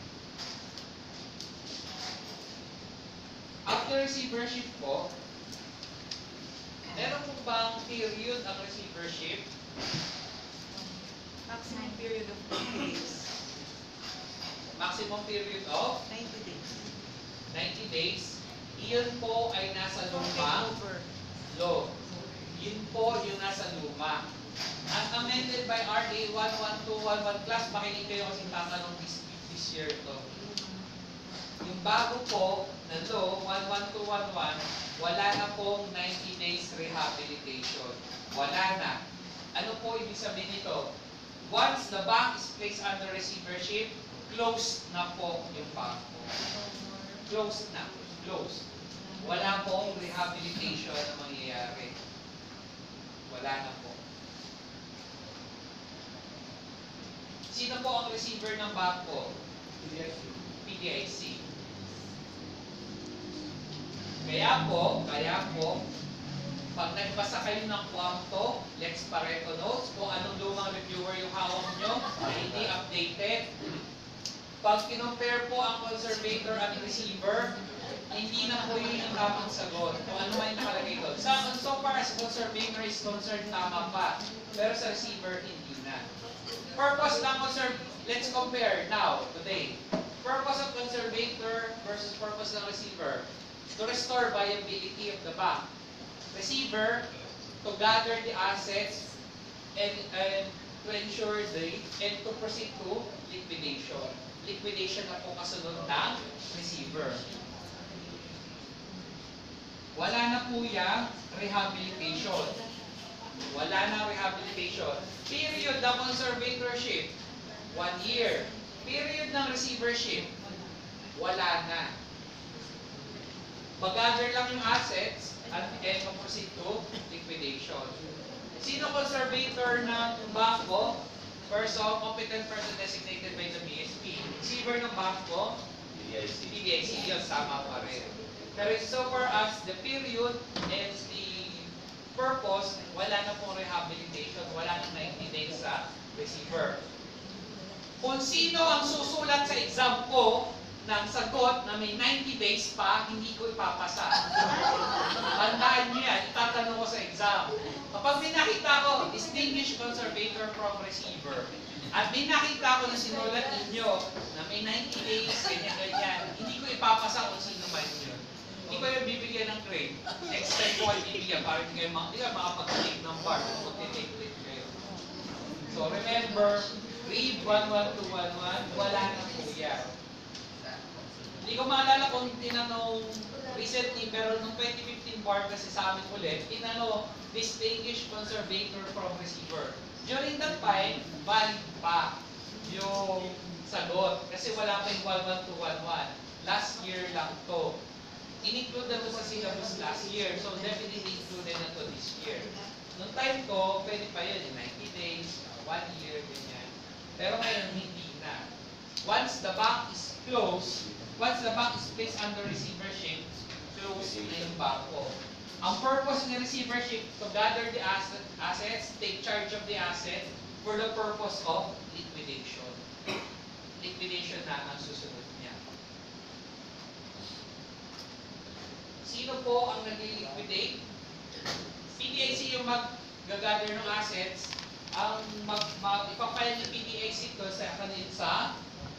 After receivership po, meron po bang period ang receivership? Maximum period of 90 days. Maximum period of 90 days. 90 days. Iyon po ay nasa lumang law. Yun po yung nasa luma. As amended by RA 11211 class, makinig kayo kasi tatanong this year to. Yung bago po na law, 11211, wala na pong 90 days rehabilitation. Wala na. Ano po ibig sabihin nito? Once the bank is placed under receivership, closed na po yung bangko. Closed na. Closed. Wala pong rehabilitation na mangyayari. Wala na po. Sino po ang receiver ng bangko? PDIC. Kaya po, pag nagbasa kayo ng kwamto, Lex Pareto Notes, kung anong lumang reviewer yung hawak nyo, na hindi updated. Pag kinompare po ang conservator at receiver, hindi na po yun yung tamang sagot. Kung ano man yung nakalagay doon. So far as conservator is concerned, tama pa. Pero sa receiver, hindi na. Purpose ng let's compare now, today. Purpose of conservator versus purpose ng receiver. To restore viability of the bank. Receiver, to gather the assets and to ensure and to proceed to liquidation. Liquidation na po kasunod ng receiver. Wala na po yung rehabilitation. Wala na rehabilitation. Period ng conservatorship, 1 year. Period ng receivership, wala na. Mag-gather lang yung assets and proceed to liquidation. Sino conservator ng bangko? Competent person designated by the BSP. Receiver ng bangko? PDIC. Yun, tama pa rin. Pero so far as the period and the purpose, wala na pong rehabilitation, wala nang 90 days sa receiver. Kung sino ang susulat sa exam ko ng sagot na may 90 days pa, hindi ko ipapasa. Tandaan niyo yan, itatanong ko sa exam. Kapag may nakita ko, distinguished conservator from receiver, at may nakita ko na sinulat ninyo na may 90 days, ganyan, hindi ko ipapasa kung sino man yun. Hindi ko yung bibigyan ng grade. Next time ko ay bibigyan para hindi kayo makapag-take ng bar kung mag-take kayo. So remember, read 11211, wala na po yan. Hindi ko maalala kung tinanong recently, pero nung 2015 bar kasi sa amin ulit, tinanong distinguished conservator from receiver. During that time, valid pa yung sagot. Kasi wala pa yung 11211. Last year lang to. In-include na to sa syllabus last year. So, definitely included na to this year. Noong time ko, pwede pa yun, 90 days, 1 year, ganyan. Pero ngayon, hindi na. Once the bank is closed, once the bank is placed under receivership, close na yung bangko. Ang purpose ng receivership, to gather the assets, take charge of the assets, for the purpose of liquidation. Liquidation na ang susunod niya. Sino po ang nag-liquidate? PDIC yung mag-gather ng assets. Ang ipapile ng PDIC ito sa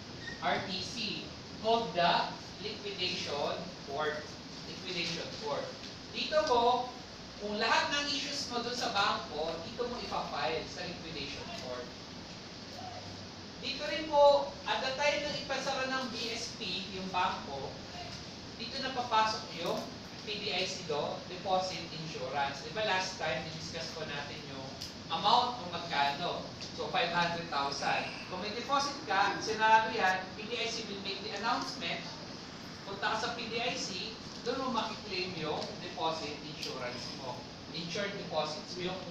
RTC called the liquidation court. Liquidation court. Dito mo, kung lahat ng issues mo dun sa bangko, dito mo ipapile sa liquidation court. Dito rin po, at the time na ipasara ng BSP, yung bangko, dito na papasok yung PDIC deposit insurance. Diba last time, discuss po natin yung amount kung magkano. So, 500,000. Kung may deposit ka, senaryo yan, PDIC will make the announcement. Punta ka sa PDIC, doon mo makiklaim yung deposit insurance mo. Insured deposits, yung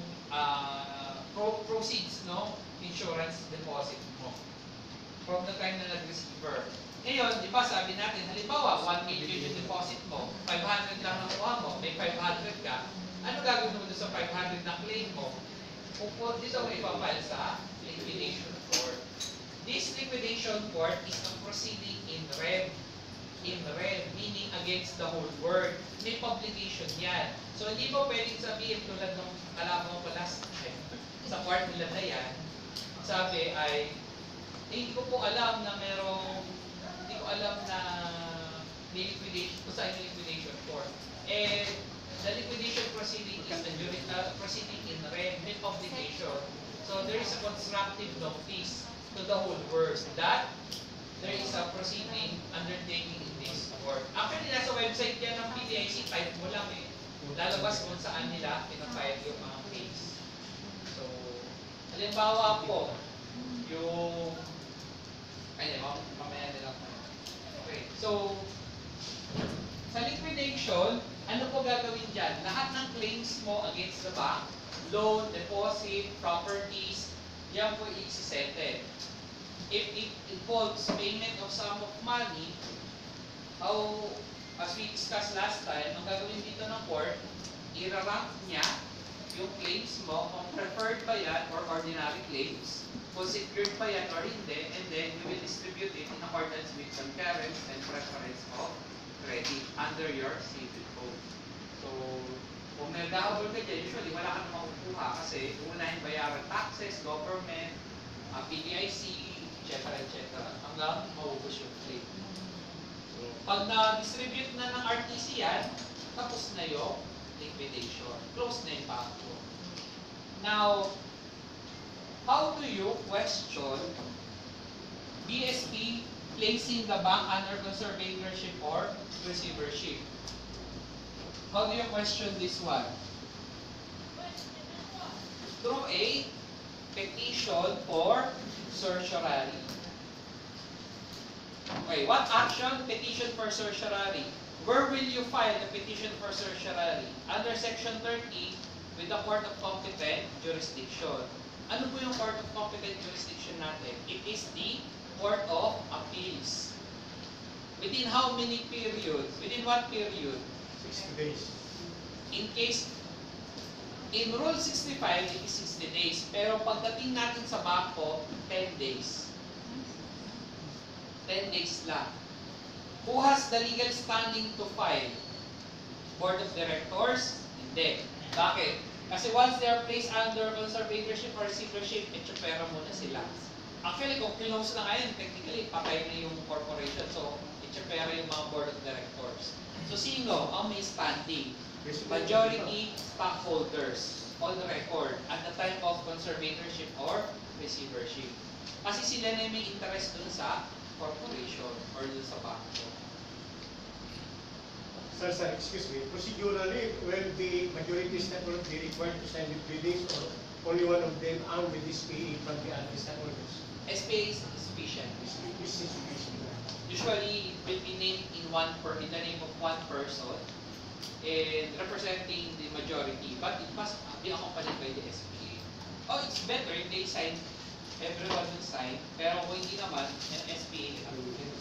proceeds, no? Insurance deposit mo. From the time na nag-receiver. Ngayon, di ba sabi natin, halimbawa, 1 million yung deposit mo, 500 lang nakuha mo, may 500 ka, ano gagawin mo doon sa 500 na claim mo? Dito mo ipapile sa liquidation court. This liquidation court is a proceeding in rem. In rem, meaning against the whole world. May publication yan. So, hindi mo pwedeng sabihin tulad ng kalaban mo pa last time, sa court nila na yan, sabi ay, hindi ko po alam na merong, hindi ko alam na may liquidation, kung saan yung liquidation court. And the liquidation proceeding is the proceeding in rem, may publication. So, there is a constructive notice to the whole world that there is a proceeding undertaking in this court. Actually, nasa website yan ng PDIC, type mo lang eh. Lalabas kung saan nila pinapile yung mga case. So, halimbawa po, yung... Ay, mamaya nila po. Okay, so, sa liquidation, ano po gagawin dyan? Lahat ng claims mo against the bank, loan, deposit, properties, yan po i-settle. If it involves payment of sum of money, how, as we discussed last time, ang gagawin dito ng court, i-rank niya yung claims mo, kung preferred ba yan or ordinary claims, kung secured pa yan or hindi, and then you will distribute it in accordance with concurrence and preference of credit under your civil code. So, kung nag-ahabol ka dyan, usually wala ka na makukuha kasi unahin bayaran taxes, government, PDIC, etc. Hanggang maubos yung claim. So, pag na-distribute na ng RTC yan, tapos na yung liquidation. Close na yung bangko. Now, how do you question BSP placing the bank under conservatorship or receivership? How do you question this one? Through a petition for certiorari. Okay, what action? Petition for certiorari. Where will you file the petition for certiorari? Under Section 30 with the Court of Competent Jurisdiction. Ano po yung Court of Competent Jurisdiction natin? It is the Court of Appeals. Within how many periods? Within what period? 60 days. In case, in Rule 65, it is 60 days. Pero pagdating natin sa bangko, 10 days. 10 days lang. Who has the legal standing to file? Board of Directors? Hindi. Bakit? Kasi once they are placed under conservatorship or receivership, itsupera muna sila. Actually, kung close na ngayon, technically, patay na yung corporation. So, itsupera yung mga Board of Directors. So, sino ang may standing? Majority stockholders on record at the time of conservatorship or receivership. Kasi sila na may interest dun sa corporation or dun sa bangko. Sir, excuse me. Procedurally, will the majority stockholder be required to sign with 3 days or only one of them armed with this PE from the other stakeholders. SPA is sufficient. This is sufficient. Usually, it will be named in the name of one person and representing the majority, but it must be accompanied by the SPA. Oh, it's better if they sign, everyone will sign, pero kung hindi naman, an SPA na.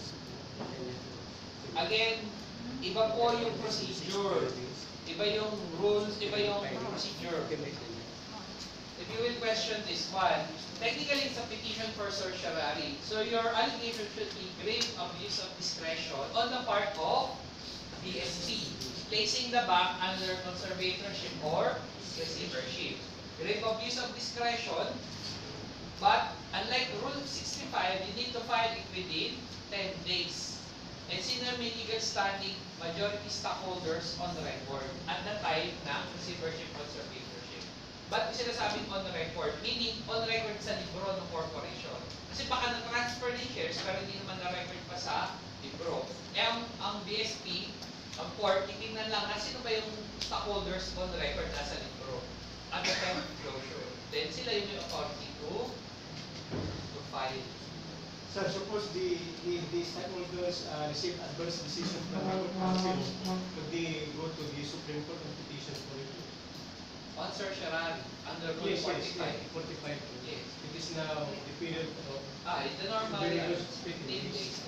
Again, iba po yung procedure, iba yung rules, iba yung procedure. If you will question this one, technically it's a petition for certiorari. So your allegation should be grave abuse of discretion on the part of DSP, placing the bank under conservatorship or receivership. Grave abuse of discretion, but unlike Rule 65, you need to file it within 10 days. And sino may legal standing majority stockholders on record at the time ng receivership conservatorship. But sinasabing on record, meaning on record sa libro ng corporation. Kasi baka na-transfer ng shares pero hindi naman na-record pa sa libro. Eh ang BSP, ang court, titingnan lang sino ba yung stockholders on record nasa libro at the time of closure. Then sila yung may authority to file. Sir, suppose the stakeholders receive adverse decision from the court counsel, could they go to the Supreme Court and petition for it? On certiorari, under Rule Yes, 45. 45. Yes. It is now the period of The normal Very good. 15 days.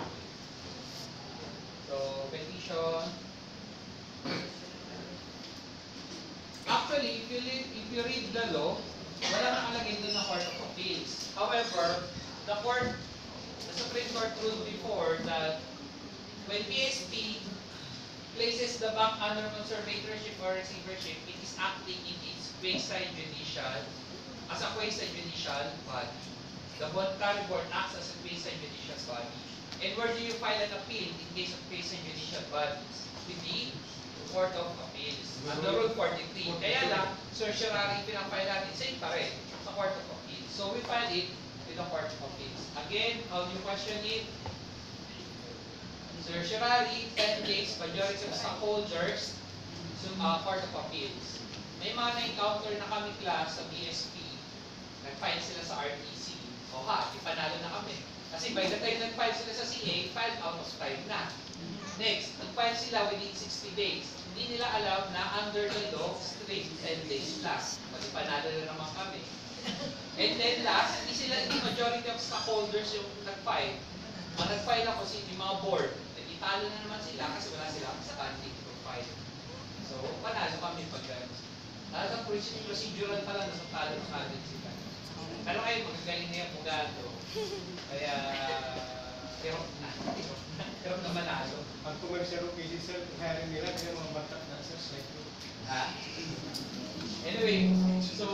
So, petition. Actually, if you read the law, wala nakalagay doon na Court of Appeals. However, the Supreme Court ruled before that when PSP places the bank under conservatorship or receivership, it is acting in its quasi-judicial, as a quasi-judicial body. The voluntary board acts as a quasi-judicial body. And where do you file an appeal in case of quasi-judicial bodies? With the Court of Appeals. Under Rule 43. Kaya lang, certiorari pinafile natin, same pa rin, sa Court of Appeals. So we file it with the Court of Appeals. Again, how do you question it? Certiorari, 10 days, majority of stockholders, Court of Appeals. May mga na-encounter na kami class sa BSP, nag-file sila sa RTC. O ipanalo na kami. Kasi by the time nag-file sila sa CA, file out of time na. Next, nag-file sila within 60 days. Hindi nila alam na under the law, strict 10 days last. Kasi panalo na naman kami. And then last, hindi majority of stockholders yung nag-file. Ang nag-file ako yung mga board. Italo na naman sila kasi wala silang standing to file. So, panalo kami pag talagang procedural pa lang, nasa talo ng agad sila. Pero ngayon, magagaling na yung Bugado. Kaya, hirap na manalo. Pag commercial cases, sir, hiring nila kaya mga batak na sir, like you. Anyway, so,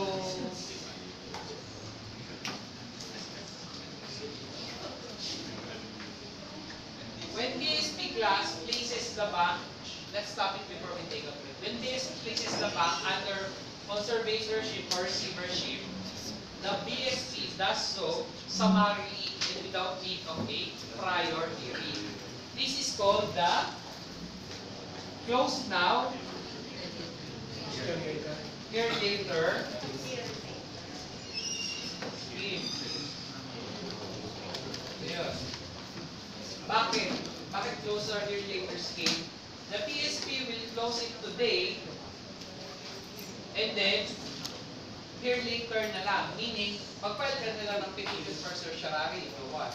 when BSP class places the bank, let's stop it before we take a break. When BSP places the bank under conservatorship or receivership, the BSP does so summarily and without need of a prior hearing. This is called the close now, hear later scheme. Yes. Bakit closer hear later scheme? The PSP will close it today and then hear later na lang. Meaning, pag-file ka na lang ng petition for certiorari or what?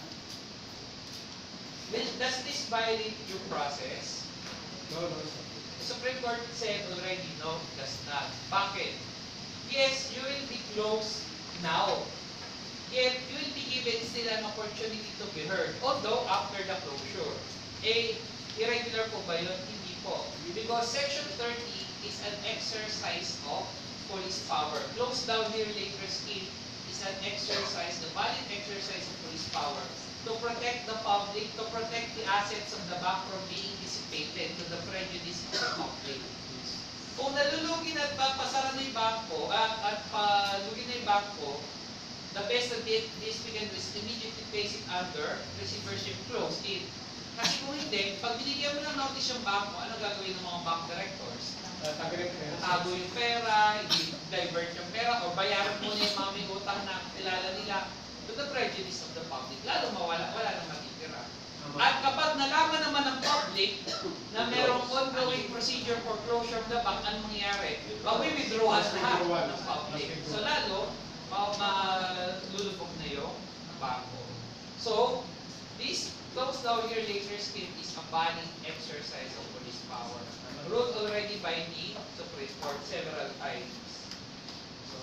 Does this violate due process? No. The Supreme Court said already, no, does not. Bakit? Yes, you will be closed now. Yet, you will be given still an opportunity to be heard. Although, after the closure. Irregular po ba yun? Hindi po. Because Section 30 is an exercise of police power. Close down here later scheme is an exercise, the valid exercise of police power to protect the public, to protect the assets of the bank from being dissipated to the prejudice of the public. Kung nalulugin at pasara na yung bangko, at palugin na yung bangko, the best that this we can do is immediately place it under receivership, close it. Kasi kung hindi, pag binigyan mo ng notice yung bangko, ano gagawin ng mga bank directors? Tago yung pera, divert yung pera, o bayaran mo na yung mga may utang na kilala nila to the prejudice of the public. Lalo wala nang matitira. At kapag nalaman naman ng public na merong ongoing procedure for closure of the bank, anong mangyayari? Mag-withdraw lahat ng public. So lalo, malulubog na yung bangko. So, this close down here later scheme is a banning exercise of police power, ruled already by the Supreme Court several times. So,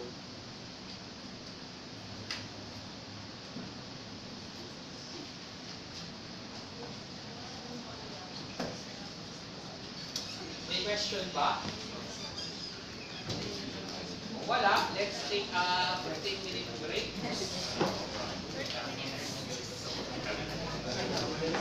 may question ba? Kung wala, let's take a 15-minute break.